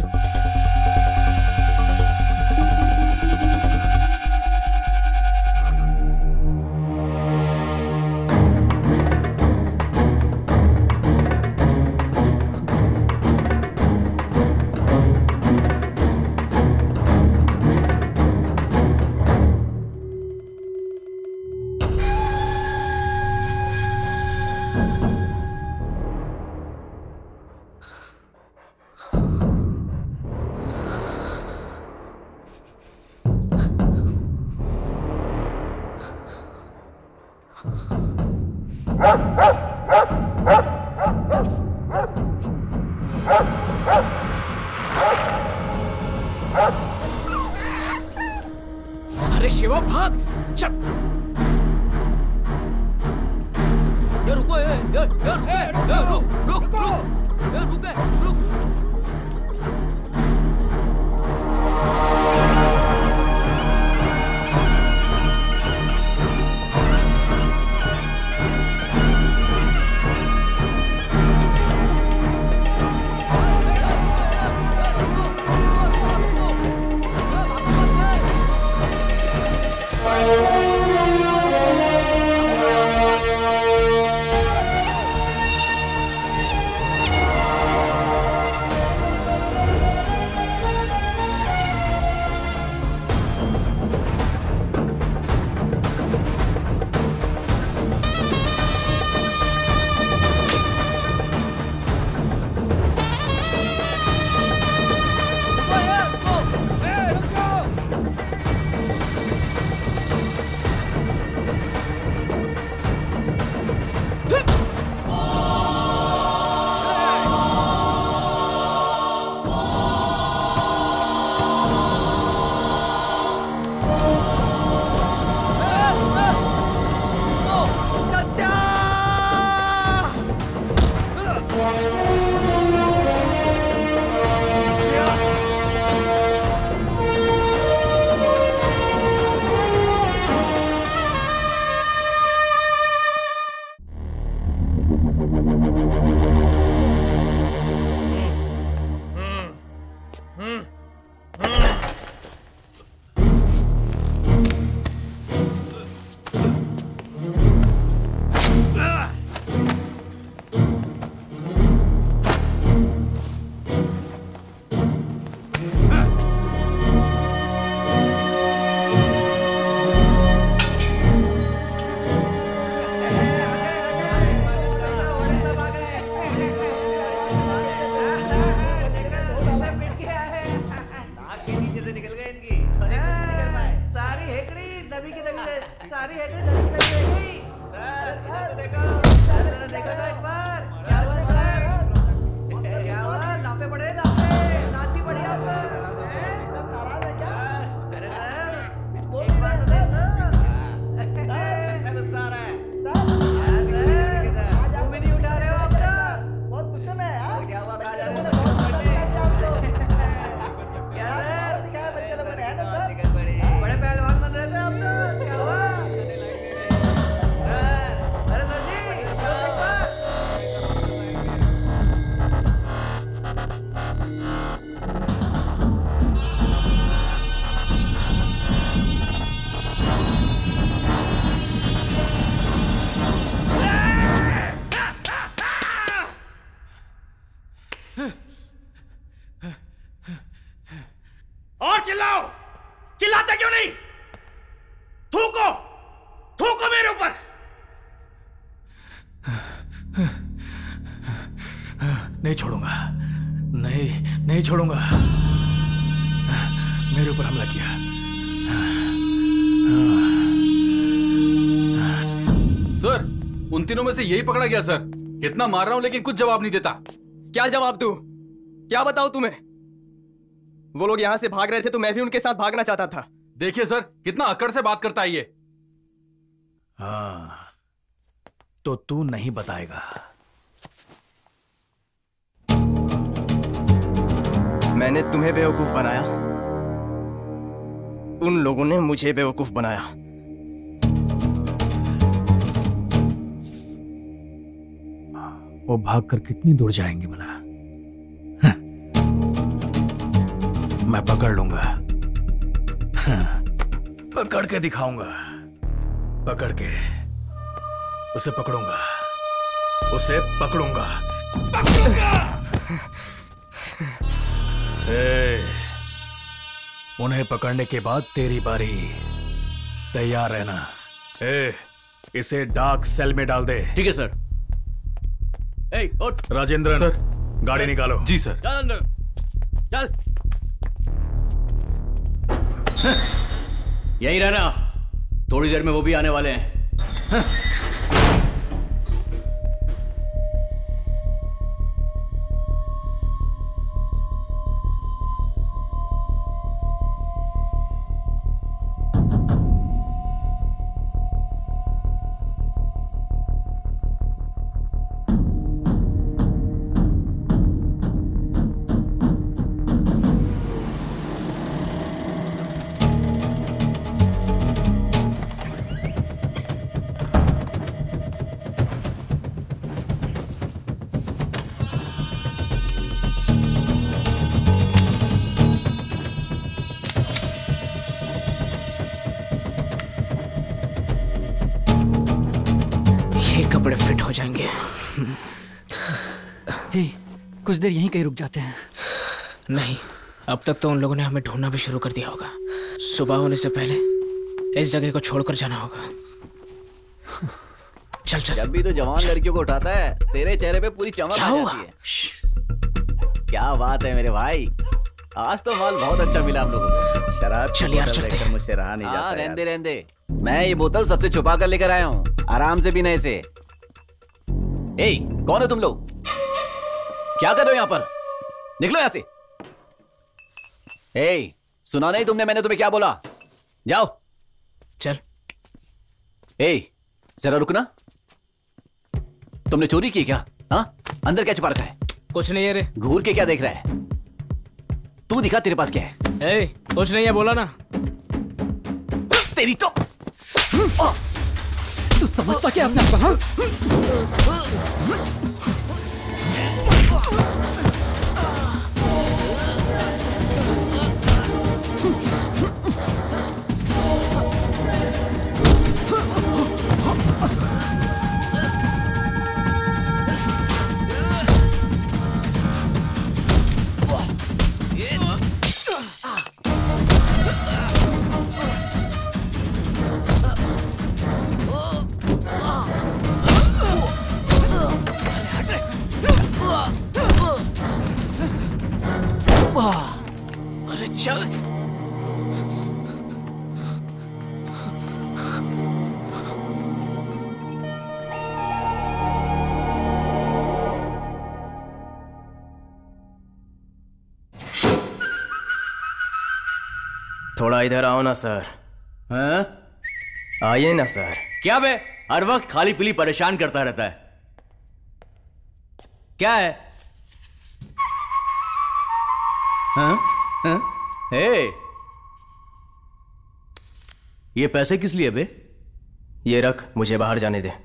अरे शिवा भाग, चल। ये रुको, ये ये ये रुक रुक रुक रुक ये रुक रुक। और चिल्लाओ, चिल्लाते क्यों नहीं? थूको, थूको मेरे ऊपर। नहीं छोड़ूंगा, नहीं नहीं छोड़ूंगा। मेरे ऊपर हमला किया। सर, उन तीनों में से यही पकड़ा गया सर। कितना मार रहा हूं लेकिन कुछ जवाब नहीं देता। क्या जवाब दूं? क्या बताऊं तुम्हें? वो लोग यहां से भाग रहे थे तो मैं भी उनके साथ भागना चाहता था। देखिए सर, कितना अकड़ से बात करता है ये। हाँ, तो तू नहीं बताएगा। मैंने तुम्हें बेवकूफ बनाया, उन लोगों ने मुझे बेवकूफ बनाया। वो भागकर कितनी दूर जाएंगे भला? मैं पकड़ लूंगा, पकड़ के दिखाऊंगा, पकड़ के उसे पकड़ूंगा, उसे पकड़ूंगा, पकड़ूंगा। ए, उन्हें पकड़ने के बाद तेरी बारी, तैयार रहना। ए, इसे डार्क सेल में डाल दे। ठीक है सर। ए, उठ। राजेंद्रन सर, गाड़ी निकालो। जी सर। चल अंदर, चल। यहीं रहना, थोड़ी देर में वो भी आने वाले हैं। कपड़े फिट हो जाएंगे। हे, कुछ देर यहीं कहीं रुक जाते हैं। नहीं, अब तक तो उन लोगों ने हमें ढूंढना भी शुरू कर दिया होगा। सुबह होने से पहले इस जगह को छोड़कर जाना होगा। चल चल। जब भी तो जवान लड़कियों को उठाता है, तेरे चेहरे पे पूरी चमक आ जाती है। क्या बात है मेरे भाई, आज तो माल बहुत अच्छा मिला हम लोगों को। शराब चल यार, चलते हैं। मुझसे रहा नहीं जाता। रहने रहने मैं ये बोतल सबसे छुपा कर लेकर आया हूँ, आराम से पीना इसे। ए, कौन हो तुम लोग? क्या कर रहे हो यहाँ पर? निकलो यहाँ से। ए, सुना नहीं तुमने मैंने तुम्हें क्या बोला? जाओ। चल। ए, जरा रुकना। तुमने चोरी की क्या? हाँ, अंदर क्या छुपा रखा है? कुछ नहीं है रे। घूर के क्या देख रहा है? तू दिखा तेरे पास क्या है? ए, कुछ नहीं है, बोला ना। तेरी तो तू समझता क्या अपने आप को? हाँ? अरे चल। थोड़ा इधर आओ ना सर। हाँ? आइए ना सर। क्या बे, हर वक्त खाली पीली परेशान करता रहता है। क्या है? हाँ? हाँ? हे, ये पैसे किस लिए बे? ये रख, मुझे बाहर जाने दे।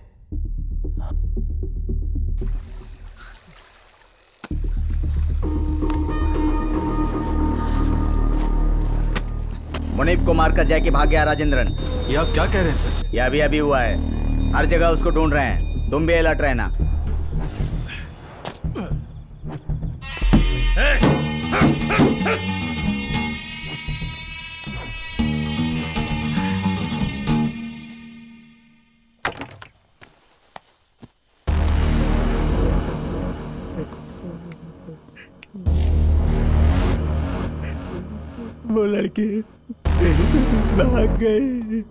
मुनीब को मारकर जय के भाग गया राजेंद्रन। ये आप क्या कह रहे हैं सर? यह अभी अभी हुआ है, हर जगह उसको ढूंढ रहे हैं, तुम भी अलर्ट रहना। वो लड़की भाग गई।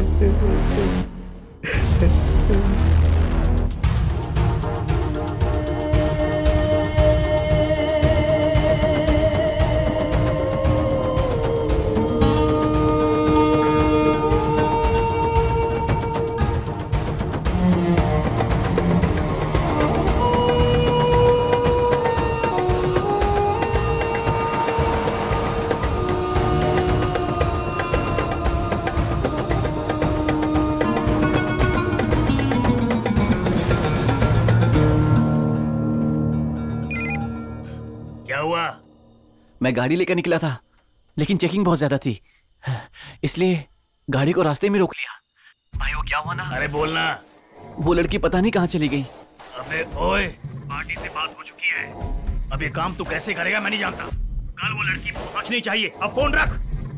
मैं गाड़ी लेकर निकला था, लेकिन चेकिंग बहुत ज्यादा थी, इसलिए गाड़ी को रास्ते में रोक लिया। भाई वो क्या हुआ ना? अरे बोलना। वो लड़की पता नहीं कहाँ चली गई। अबे ओए, पार्टी से बात हो चुकी है। अब ये काम तू कैसे करेगा मैं नहीं जानता। कल वो लड़की पहुंचनी चाहिए। अब फोन रख।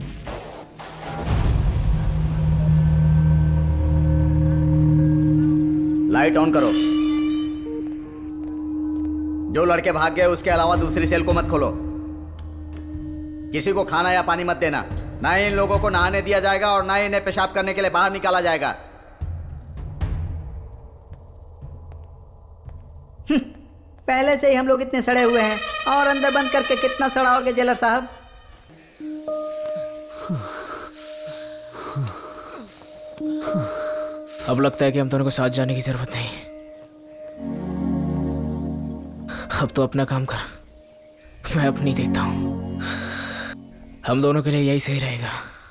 लाइट ऑन करो। जो लड़के भाग गए उसके अलावा दूसरी सेल को मत खोलो। किसी को खाना या पानी मत देना। ना ही इन लोगों को नहाने दिया जाएगा और ना ही इन्हें पेशाब करने के लिए बाहर निकाला जाएगा। पहले से ही हम लोग इतने सड़े हुए हैं और अंदर बंद करके कितना सड़ाओगे जेलर साहब? अब लगता है कि हम दोनों को साथ जाने की जरूरत नहीं। अब तो अपना काम कर, मैं अपनी देखता हूं। हम दोनों के लिए यही सही रहेगा।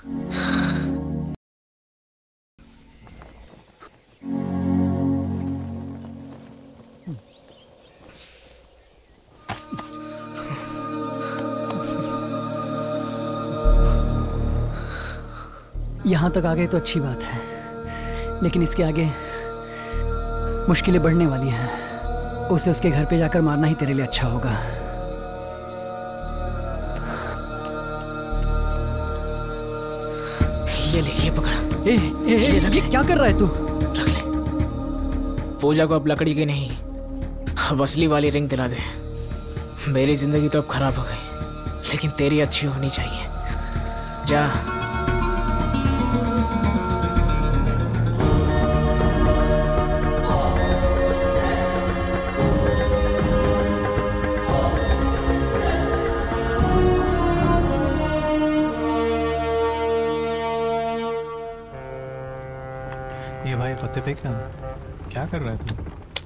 यहां तक आ गए तो अच्छी बात है, लेकिन इसके आगे मुश्किलें बढ़ने वाली हैं। उसे उसके घर पे जाकर मारना ही तेरे लिए अच्छा होगा। ये ले, ये पकड़ा। ए, ए, ए, ये, ये क्या कर रहा है तू? रख ले। पूजा को अब लकड़ी की नहीं, अब असली वाली रिंग दिला दे। मेरी जिंदगी तो अब खराब हो गई, लेकिन तेरी अच्छी होनी चाहिए। जा। ये भाई पत्ते फेंक ना, क्या कर रहा है तू?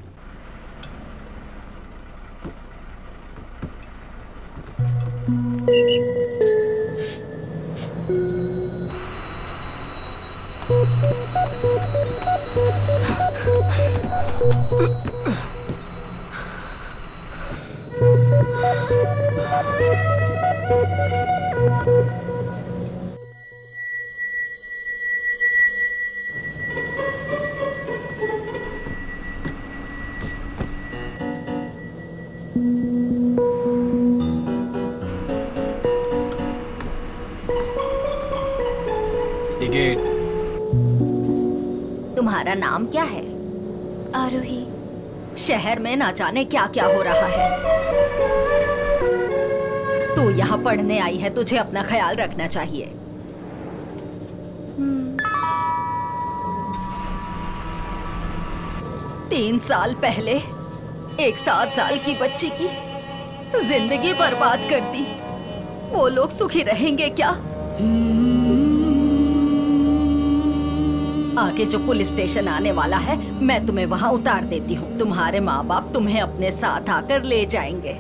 तुम्हारा नाम क्या है? आरोही। शहर में ना जाने क्या क्या हो रहा है। तू यहाँ पढ़ने आई है, तुझे अपना ख्याल रखना चाहिए। तीन साल पहले एक सात साल की बच्ची की जिंदगी बर्बाद कर दी। वो लोग सुखी रहेंगे क्या? आगे जो पुलिस स्टेशन आने वाला है, मैं तुम्हें वहां उतार देती हूँ। तुम्हारे माँ बाप तुम्हें अपने साथ आकर ले जाएंगे।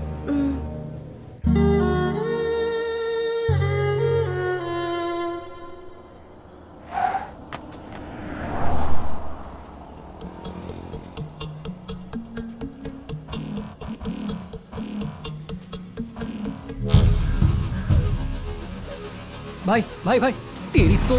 भाई भाई भाई, तेरी तो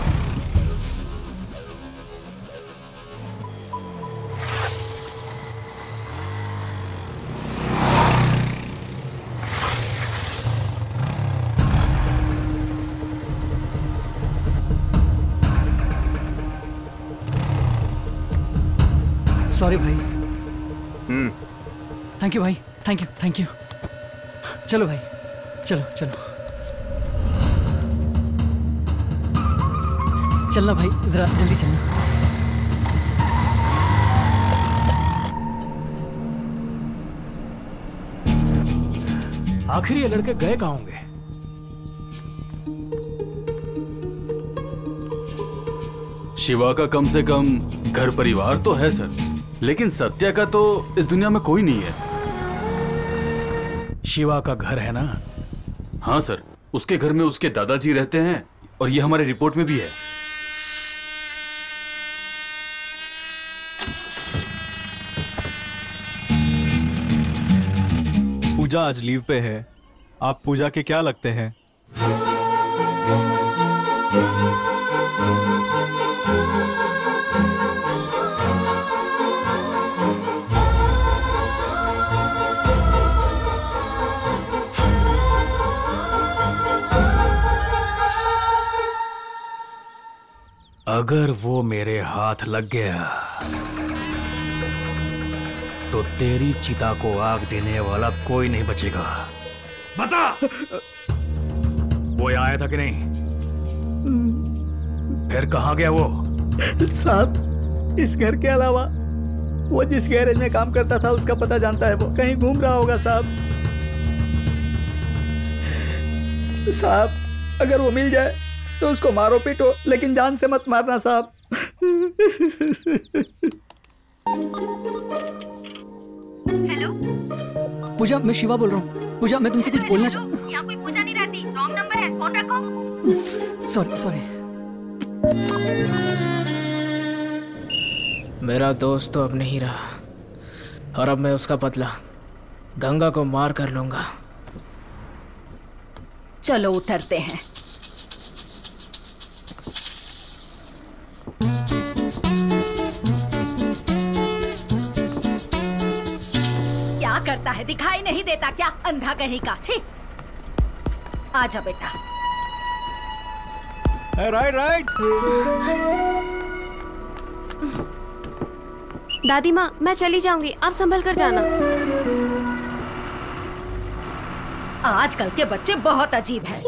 सॉरी भाई। हम्म थैंक यू भाई, थैंक यू थैंक यू। चलो भाई, चलो चलो। चलना भाई, जरा जल्दी चलना। आखिर ये लड़के गए कहाँ होंगे? शिवा का कम से कम घर परिवार तो है सर, लेकिन सत्या का तो इस दुनिया में कोई नहीं है। शिवा का घर है ना? हाँ सर, उसके घर में उसके दादाजी रहते हैं और ये हमारे रिपोर्ट में भी है। पूजा आज लीव पे है। आप पूजा के क्या लगते हैं? अगर वो मेरे हाथ लग गया तो तेरी चिता को आग देने वाला कोई नहीं बचेगा। बता, वो यहाँ आया था कि नहीं? फिर कहाँ गया वो? साहब, इस घर के अलावा वो जिस गैरेज में काम करता था उसका पता जानता है। वो कहीं घूम रहा होगा साहब। साहब, अगर वो मिल जाए तो उसको मारो पीटो, लेकिन जान से मत मारना साहब। हेलो पूजा, मैं शिवा बोल रहा हूँ। पूजा, मैं तुमसे कुछ बोलना चाह यहाँ कोई पूजा नहीं रहती, रॉन्ग नंबर है, फोन रखो। Sorry sorry. मेरा दोस्त तो अब नहीं रहा और अब मैं उसका बदला गंगा को मार कर लूंगा। चलो उतरते हैं। क्या करता है, दिखाई नहीं देता क्या? अंधा कहीं का। छी, आजा बेटा। Right right. दादी माँ, मैं चली जाऊंगी, आप संभल कर जाना। आजकल के बच्चे बहुत अजीब हैं।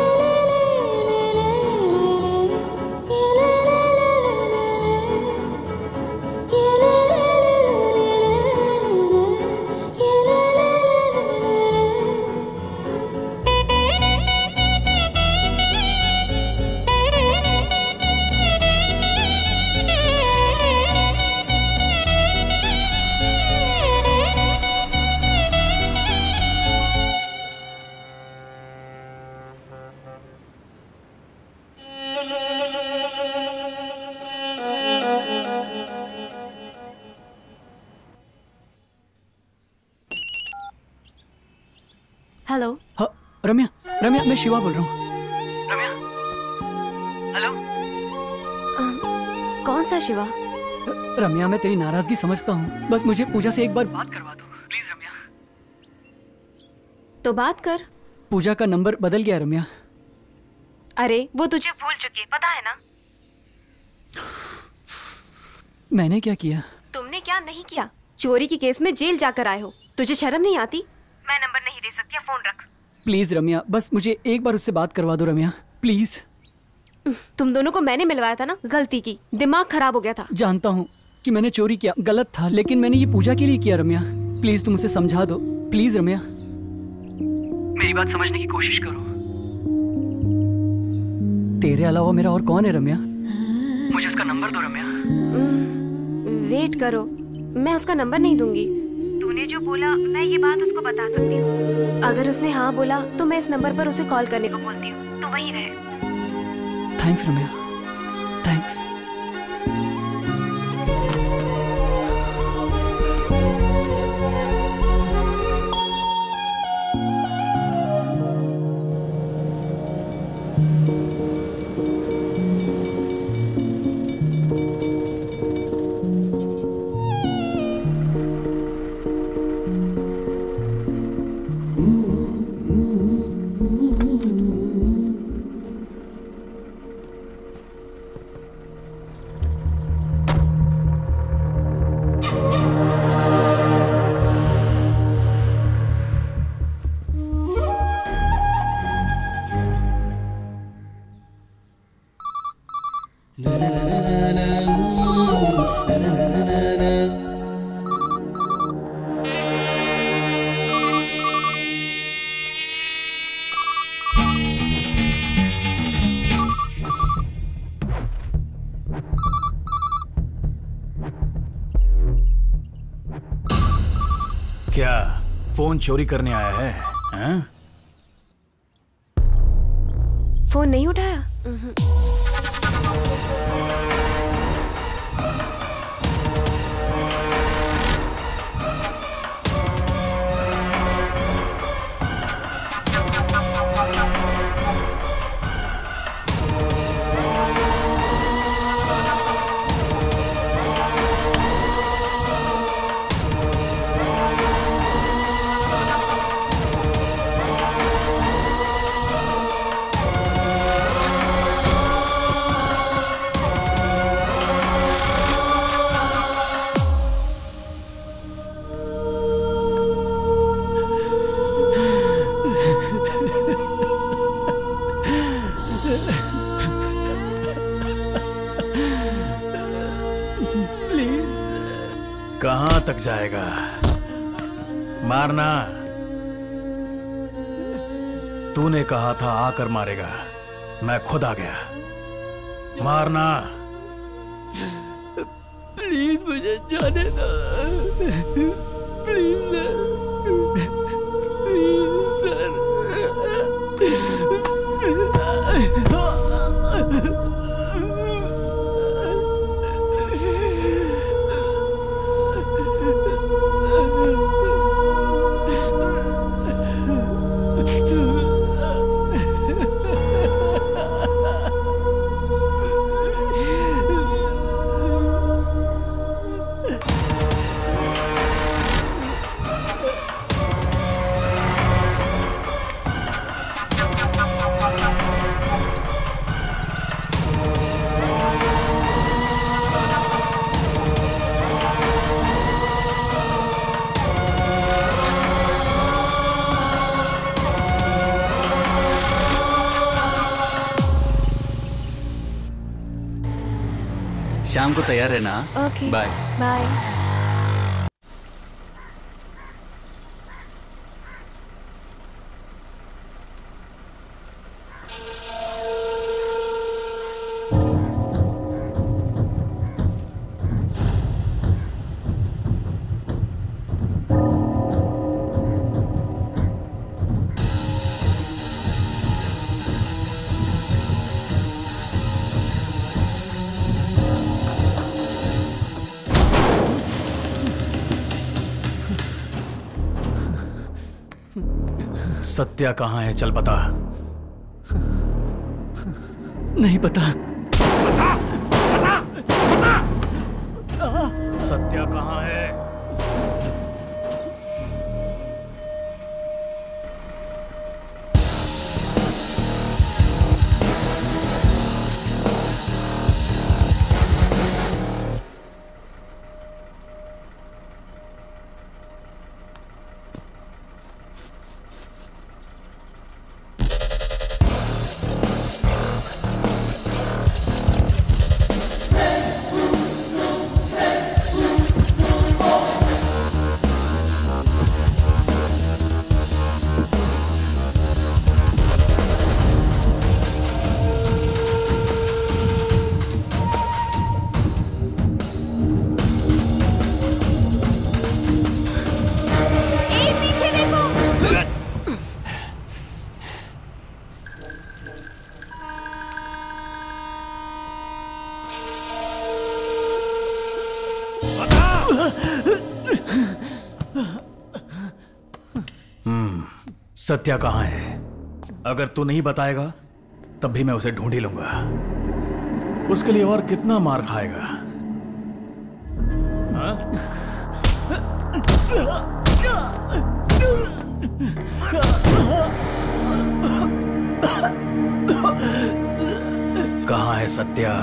हेलो। हाँ, रम्या, रम्या, मैं शिवा बोल रहा हूँ। रम्या, हेलो। कौन सा शिवा? रम्या, मैं तेरी नाराजगी समझता हूँ, बस मुझे पूजा से एक बार बात करवा दो प्लीज। रम्या, तो बात कर। पूजा का नंबर बदल गया रम्या। अरे वो तुझे भूल चुकी है, पता है ना? मैंने क्या किया? तुमने क्या नहीं किया? चोरी के केस में जेल जाकर आए हो, तुझे शर्म नहीं आती? मैं नंबर नहीं दे सकती, फोन रख। प्लीज रम्या, बस मुझे एक बार उससे बात करवा दो रम्या, प्लीज। तुम दोनों को मैंने मिलवाया था ना, गलती की, दिमाग खराब हो गया था। जानता हूँ कि मैंने चोरी किया, गलत था, लेकिन मैंने ये पूजा के लिए किया रम्या। प्लीज तुम उसे समझा दो, प्लीज रम्या, मेरी बात समझने की कोशिश करो। तेरे अलावा मेरा और कौन है रम्या? मुझे उसका नंबर दो रम्या। वेट करो, मैं उसका नंबर नहीं दूंगी। तूने जो बोला मैं ये बात उसको बता सकती हूँ। अगर उसने हाँ बोला तो मैं इस नंबर पर उसे कॉल करने को बोलती हूँ, तो वहीं रहे। Thanks Ramya, thanks. क्या फोन चोरी करने आया है, हैं? फोन नहीं उठाया? कहां तक जाएगा? मारना। तूने कहा था आकर मारेगा, मैं खुद आ गया। मारना। प्लीज मुझे जाने दो, प्लीज प्लीज सर। शाम को तैयार रहना। Okay bye bye. सत्या कहाँ है? चल बता। नहीं पता। बता, बता, बता। सत्या कहाँ है? सत्या कहाँ है? अगर तू नहीं बताएगा तब भी मैं उसे ढूंढ ही लूंगा। उसके लिए और कितना मार खाएगा? हाँ? कहाँ है सत्या?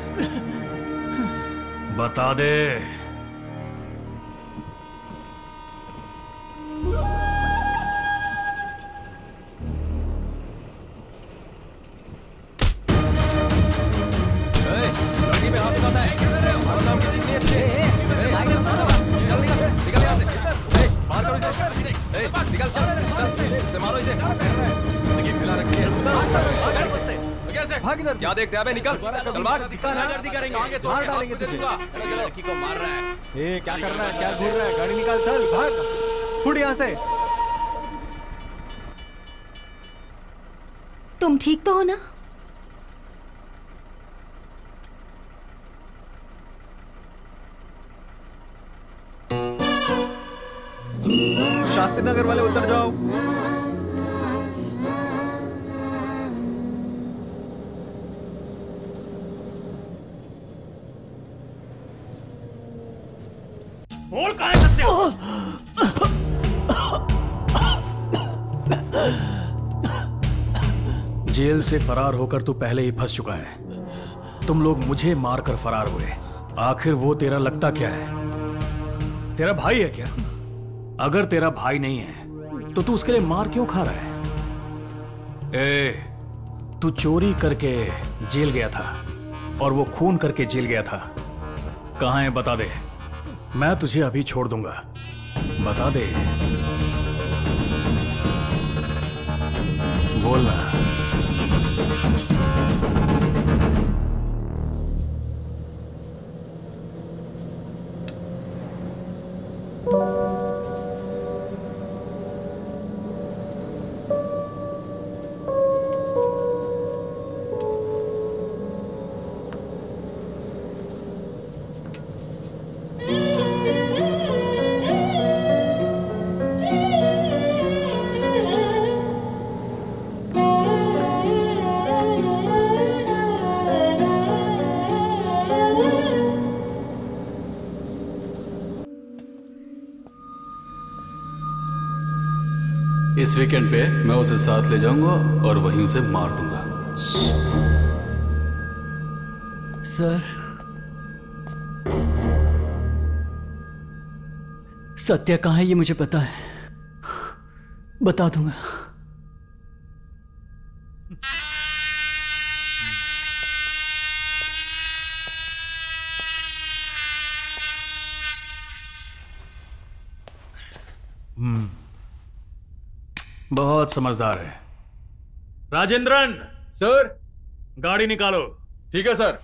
बता दे। क्या देखते हैं? निकल चल भाग। जल्दी करेंगे, मार डालेंगे तुझे। लड़की को मार रहा है। ए, क्या कर रहा है? क्या घूर रहा है? गाड़ी निकाल, चल भाग। फुट यहाँ से। तुम ठीक तो हो ना? शास्त्री नगर वाले उतर जाओ। बोल कहाँ है सत्या? जेल से फरार होकर तू पहले ही फंस चुका है। तुम लोग मुझे मारकर फरार हुए। आखिर वो तेरा लगता क्या है? तेरा भाई है क्या? अगर तेरा भाई नहीं है तो तू उसके लिए मार क्यों खा रहा है? ए, तू चोरी करके जेल गया था और वो खून करके जेल गया था। कहाँ है बता दे, मैं तुझे अभी छोड़ दूंगा। बता दे, बोलना। इस वीकेंड पे मैं उसे साथ ले जाऊंगा और वहीं उसे मार दूंगा। सर, सत्या कहाँ है ये मुझे पता है, बता दूंगा। हम्म, बहुत समझदार है। राजेंद्रन सर, गाड़ी निकालो। ठीक है सर।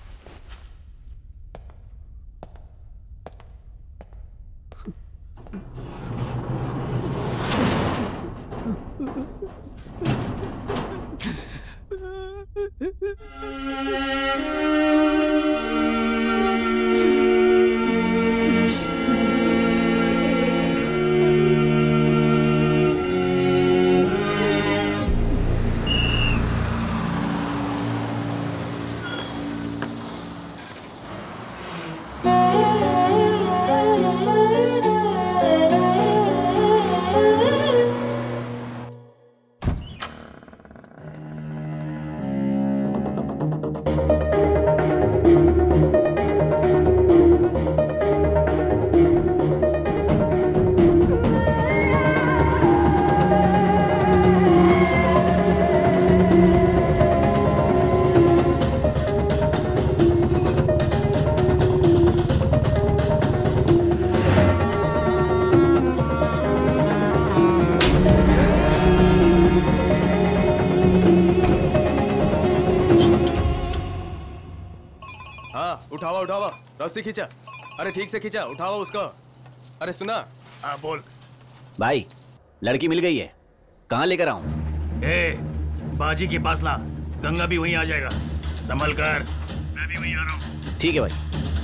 उठावा उठावा, रस्सी खींचा। अरे ठीक से खींचा, उठावा उसको। अरे सुना। हाँ बोल। भाई, लड़की मिल गई है, कहाँ लेकर आऊं? ए, बाजी के पास ला, गंगा भी वहीं आ जाएगा। संभल कर, मैं भी वहीं आ रहा हूँ। ठीक है भाई।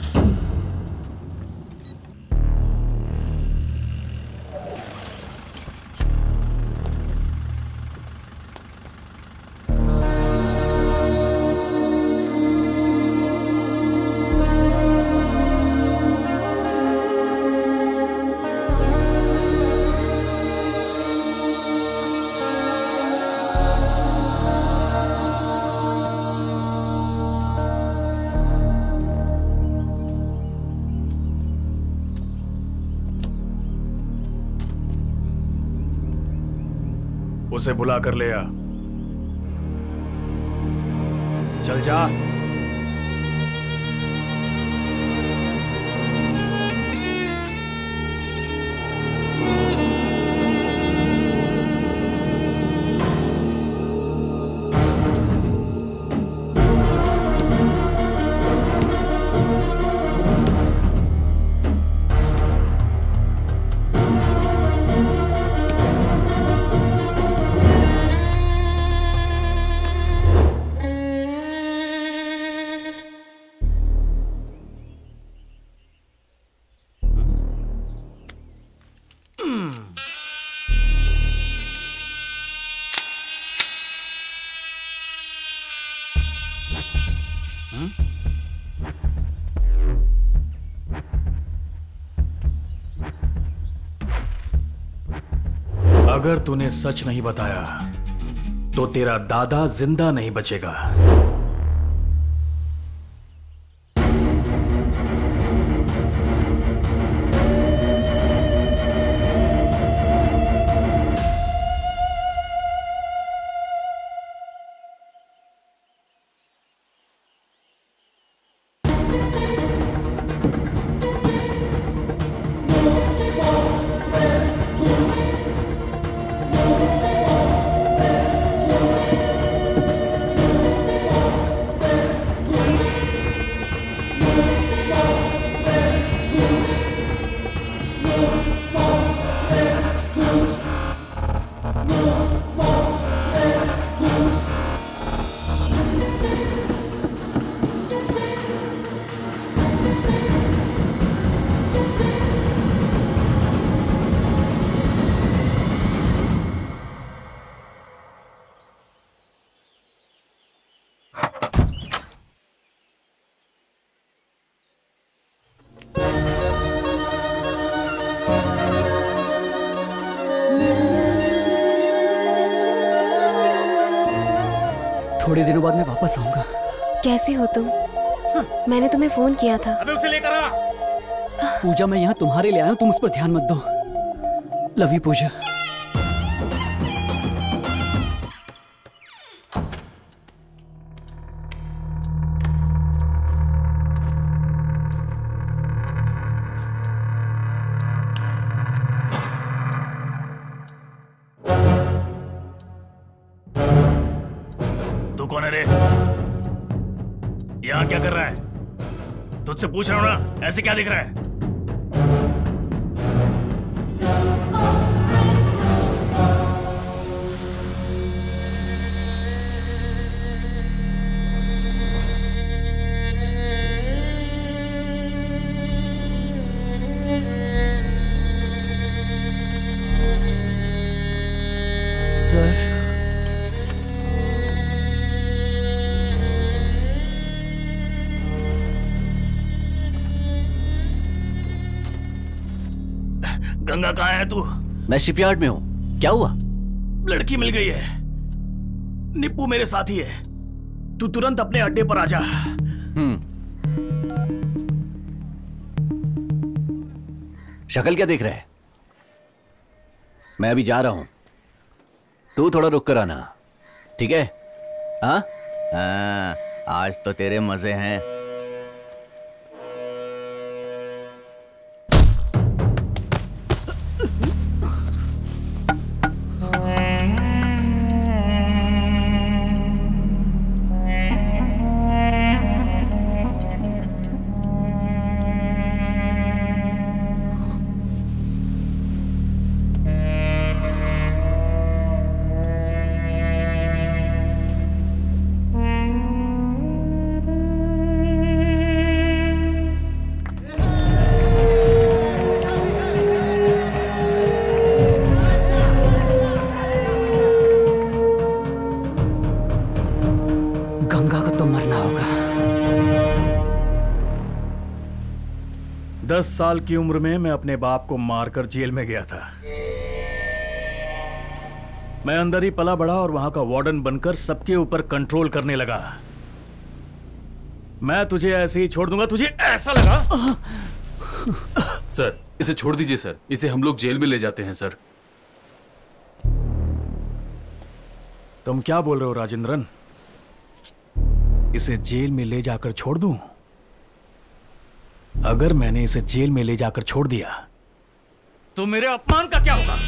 उसे बुला कर ले आ। चल जा। अगर तूने सच नहीं बताया तो तेरा दादा जिंदा नहीं बचेगा। थोड़े दिनों बाद मैं वापस आऊंगा। कैसे हो तुम? मैंने तुम्हें फोन किया था। अबे उसे लेकर आ। पूजा, मैं यहाँ तुम्हारे लिए आया हूँ, तुम उस पर ध्यान मत दो। Love you Puja. कौन है रे? यहाँ क्या कर रहा है? तुझसे पूछ रहा हूं ना, ऐसे क्या दिख रहा है? सर, गंगा कहाँ है तू? मैं शिपयार्ड में हूँ। क्या हुआ? लड़की मिल गई है। निप्पू मेरे साथी है। तू तुरंत अपने अड्डे पर आ जा। हम्म। शक्ल क्या देख रहा है? मैं अभी जा रहा हूं, तू थोड़ा रुक कर आना, ठीक है? हाँ हाँ, आज तो तेरे मजे हैं। दस साल की उम्र में मैं अपने बाप को मारकर जेल में गया था। मैं अंदर ही पला बढ़ा और वहां का वार्डन बनकर सबके ऊपर कंट्रोल करने लगा। मैं तुझे ऐसे ही छोड़ दूंगा, तुझे ऐसा लगा? सर, इसे छोड़ दीजिए सर, इसे हम लोग जेल में ले जाते हैं सर। तुम क्या बोल रहे हो राजेंद्रन? इसे जेल में ले जाकर छोड़ दूं? अगर मैंने इसे जेल में ले जाकर छोड़ दिया तो मेरे अपमान का क्या होगा?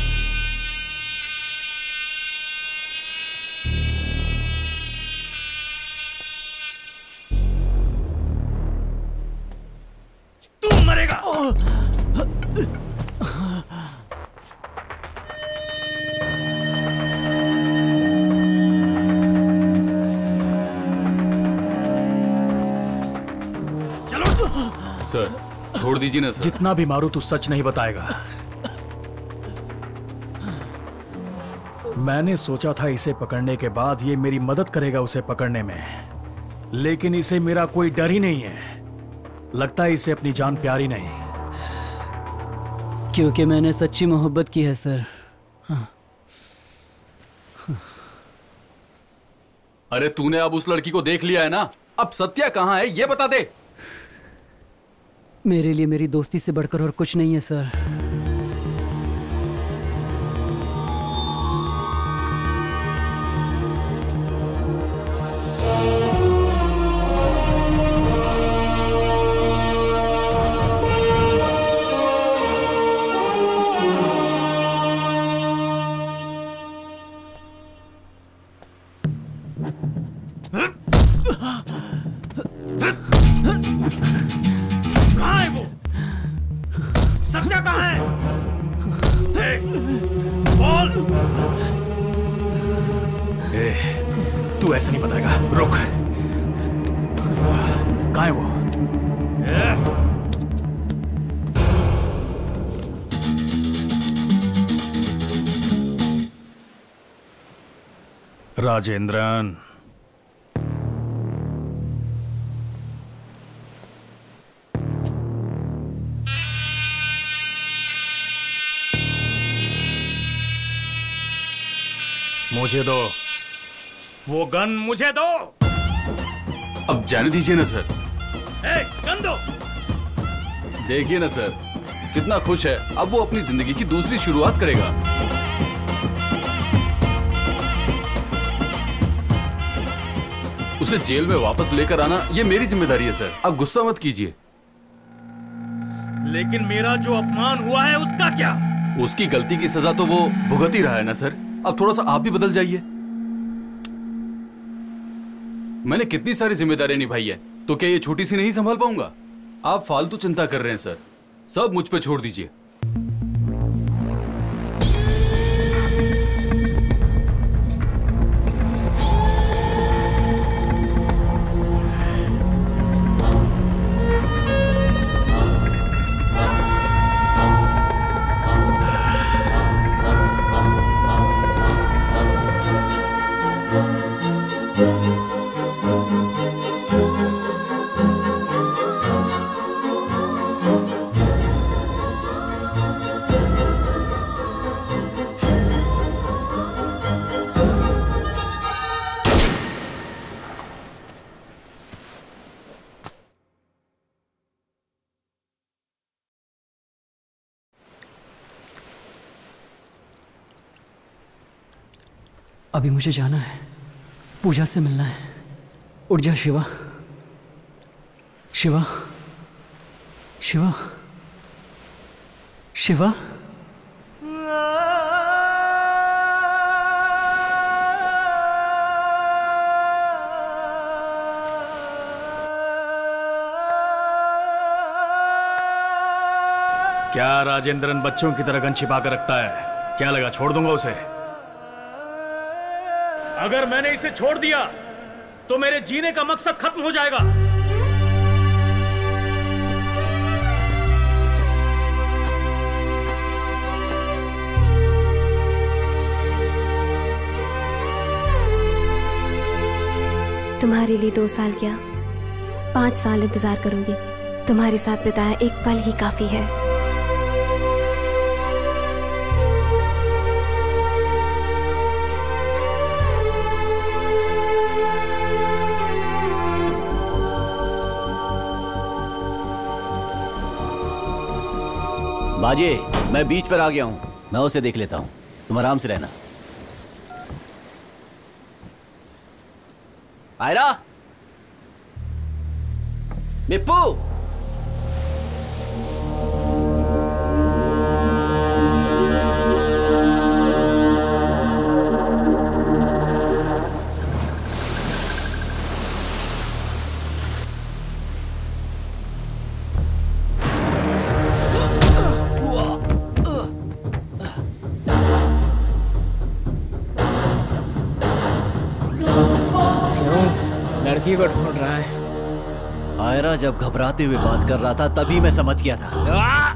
तू मरेगा। सर, छोड़ दीजिए ना सर। जितना भी मारू तू सच नहीं बताएगा। मैंने सोचा था इसे पकड़ने के बाद ये मेरी मदद करेगा उसे पकड़ने में, लेकिन इसे मेरा कोई डर ही नहीं है। लगता है इसे अपनी जान प्यारी नहीं। क्योंकि मैंने सच्ची मोहब्बत की है सर। हाँ। अरे तूने अब उस लड़की को देख लिया है ना, अब सत्या कहाँ है ये बता दे। मेरे लिए मेरी दोस्ती से बढ़कर और कुछ नहीं है सर। कहाँ है वो? सत्या कहाँ है? ए, बोल। ए, तू ऐसा नहीं बताएगा, रुक। कहाँ है वो? ए, राजेंद्रन, मुझे दो वो गन, मुझे दो। अब जाने दीजिए ना सर। ए, गन दो। देखिए ना सर, कितना खुश है, अब वो अपनी जिंदगी की दूसरी शुरुआत करेगा। उसे जेल में वापस लेकर आना ये मेरी जिम्मेदारी है सर, आप गुस्सा मत कीजिए। लेकिन मेरा जो अपमान हुआ है उसका क्या? उसकी गलती की सजा तो वो भुगत ही रहा है ना सर, अब थोड़ा सा आप भी बदल जाइए। मैंने कितनी सारी जिम्मेदारियां निभाई है, तो क्या ये छोटी सी नहीं संभाल पाऊंगा? आप फालतू चिंता कर रहे हैं सर, सब मुझ पे छोड़ दीजिए। अभी मुझे जाना है, पूजा से मिलना है। उठ जा शिवा, शिवा, शिवा, शिवा। क्या राजेंद्रन बच्चों की तरह गन छिपा कर रखता है? क्या लगा छोड़ दूंगा उसे? अगर मैंने इसे छोड़ दिया तो मेरे जीने का मकसद खत्म हो जाएगा। तुम्हारे लिए दो साल क्या, पांच साल इंतजार करूंगी। तुम्हारे साथ बिताया एक पल ही काफी है। बाजे, मैं बीच पर आ गया हूं, मैं उसे देख लेता हूं, तुम आराम से रहना। आयरा, मिप्पू, लड़की को ढूंढ रहा है। आयरा जब घबराते हुए बात कर रहा था तभी मैं समझ गया था।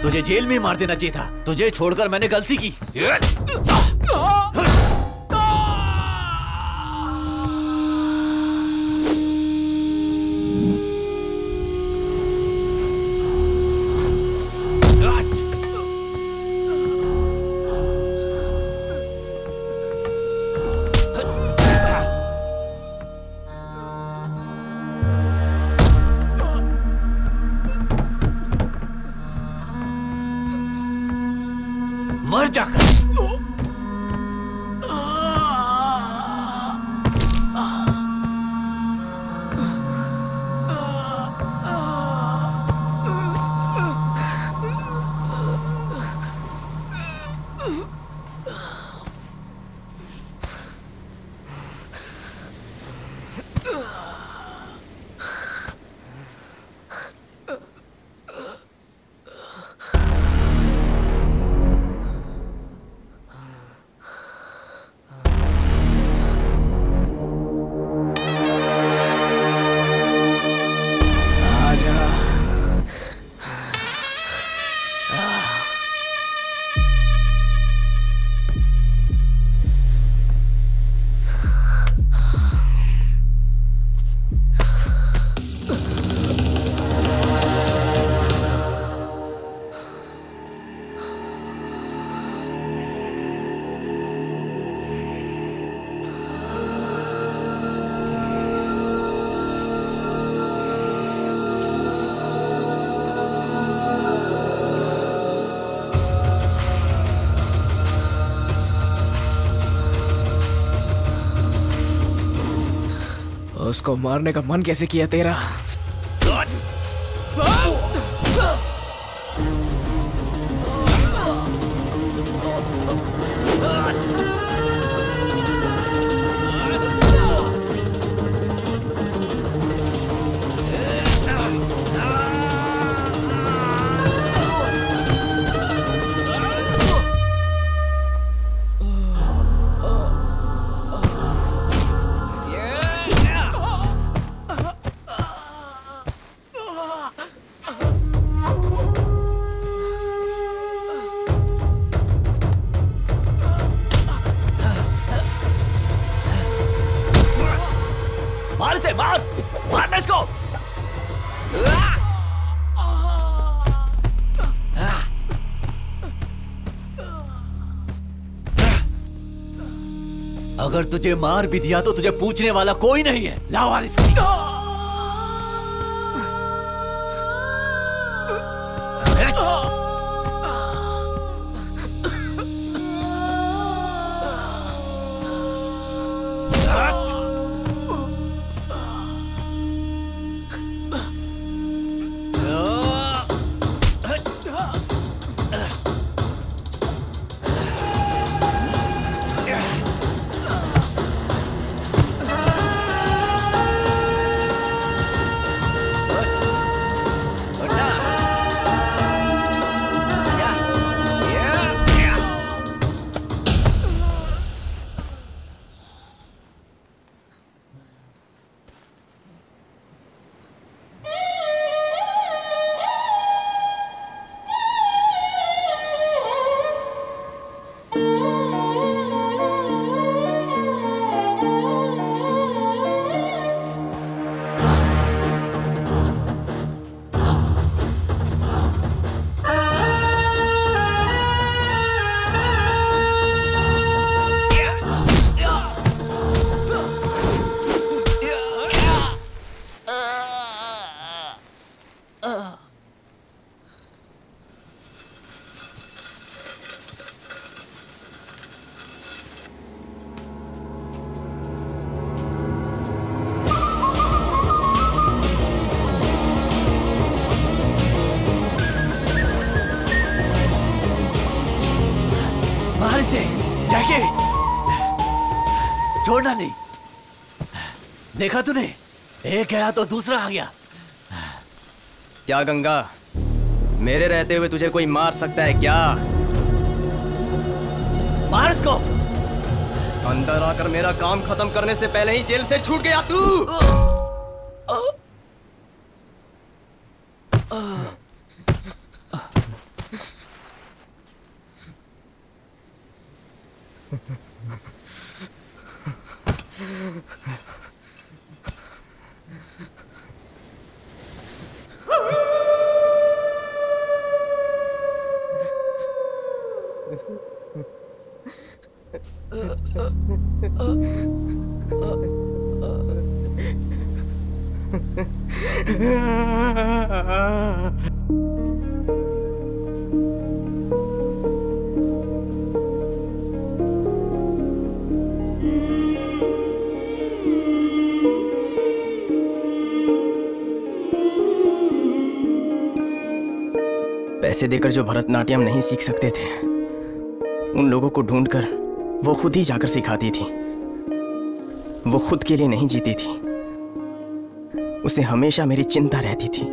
तुझे जेल में मार देना चाहिए था। तुझे छोड़कर मैंने गलती की। मर जाकर। उसको मारने का मन कैसे किया तेरा? अगर तुझे मार भी दिया तो तुझे पूछने वाला कोई नहीं है। लावारिस छोड़ना नहीं। देखा तूने, एक गया तो दूसरा आ गया। क्या गंगा, मेरे रहते हुए तुझे कोई मार सकता है क्या? मार इसको। अंदर आकर मेरा काम खत्म करने से पहले ही जेल से छूट गया तू। पैसे देकर जो भरतनाट्यम नहीं सीख सकते थे, उन लोगों को ढूंढकर वो खुद ही जाकर सिखाती थी। वो खुद के लिए नहीं जीती थी, उसे हमेशा मेरी चिंता रहती थी।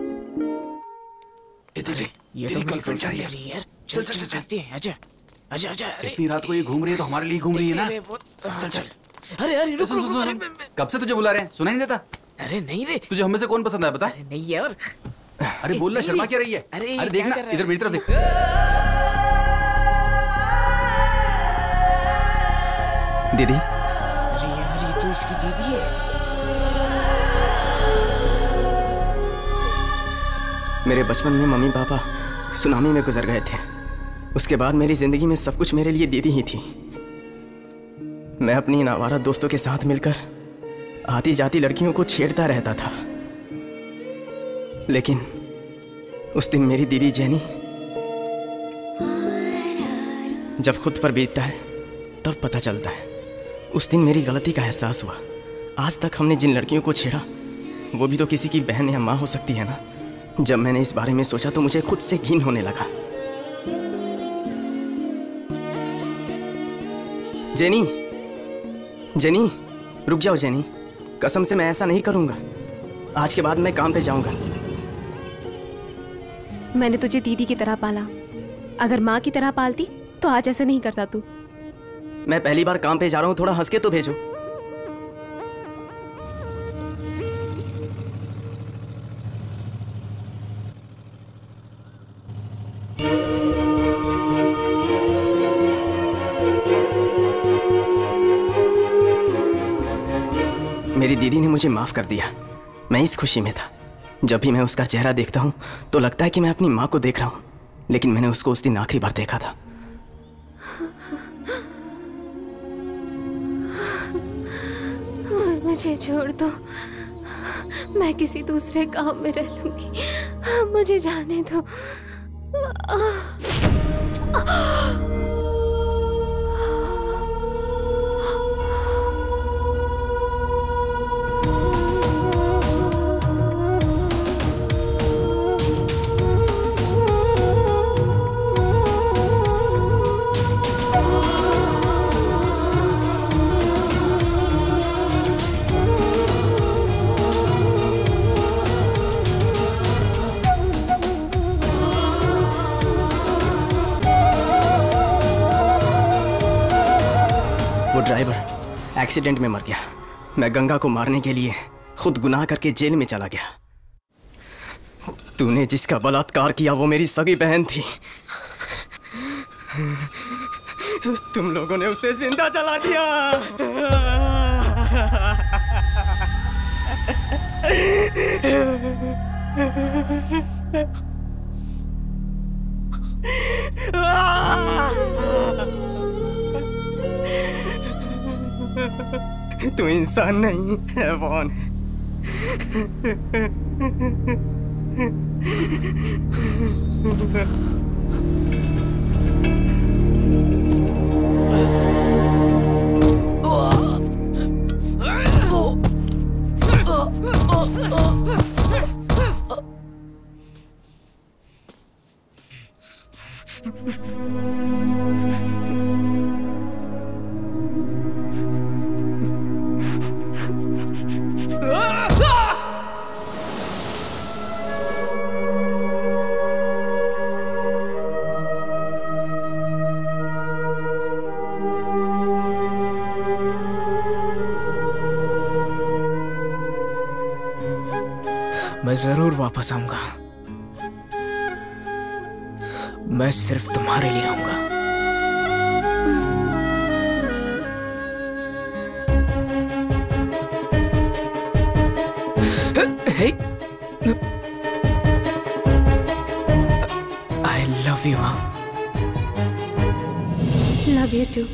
इधर ये तो गर्लफ्रेंड जा रही है यार। चल चल चल चल आजा आजा आजा। अरे इतनी रात को ये घूम रही है तो हमारे लिए घूम रही है ना। चल चल। अरे अरे रुक सुन, रुक सुन, सुन, कब से तुझे बुला रहे हैं, सुनाई नहीं देता? अरे नहीं रे, तुझे हमें से कौन पसंद है बता? अरे नहीं यार। अरे बोलना, शर्मा क्या रही है? अरे अरे देखना इधर मेरी तरफ देख। दीदी, अरे यार ये तो इसकी दीदी है। मेरे बचपन में मम्मी पापा सुनामी में गुजर गए थे। उसके बाद मेरी जिंदगी में सब कुछ मेरे लिए दीदी ही थी। मैं अपनी इन आवारा दोस्तों के साथ मिलकर आती जाती लड़कियों को छेड़ता रहता था, लेकिन उस दिन मेरी दीदी जेनी जब खुद पर बीतता है तब पता चलता है। उस दिन मेरी गलती का एहसास हुआ। आज तक हमने जिन लड़कियों को छेड़ा वो भी तो किसी की बहन या माँ हो सकती है ना। जब मैंने इस बारे में सोचा तो मुझे खुद से घिन होने लगा। जेनी, जेनी, रुक जाओ जेनी, कसम से मैं ऐसा नहीं करूंगा। आज के बाद मैं काम पे जाऊंगा। मैंने तुझे दीदी की तरह पाला, अगर माँ की तरह पालती तो आज ऐसा नहीं करता तू। मैं पहली बार काम पे जा रहा हूँ, थोड़ा हंस के तो भेजो। मेरी दीदी ने मुझे माफ कर दिया। मैं इस खुशी में था। जब भी मैं उसका चेहरा देखता हूँ तो लगता है कि मैं अपनी माँ को देख रहा हूँ, लेकिन मैंने उसको उस दिन आखिरी बार देखा था। मुझे छोड़ दो, मैं किसी दूसरे काम में रह लूंगी। मुझे जाने दो। ड्राइवर एक्सीडेंट में मर गया। मैं गंगा को मारने के लिए खुद गुनाह करके जेल में चला गया। तूने जिसका बलात्कार किया वो मेरी सगी बहन थी। तुम लोगों ने उसे जिंदा जला दिया। तू इंसान नहीं, हैवान है। मैं जरूर वापस आऊंगा। मैं सिर्फ तुम्हारे लिए आऊंगा। I love you. हाँ, लव यू टू।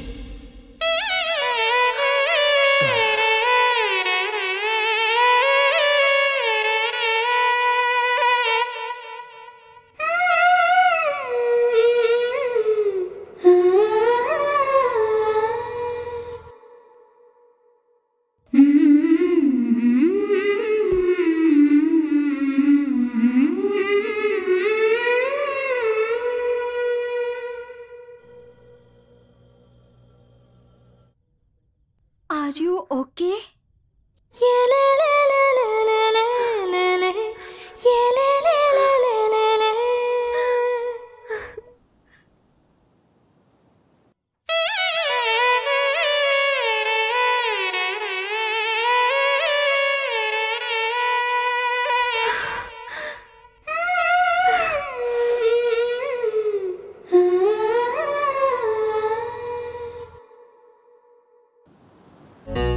है।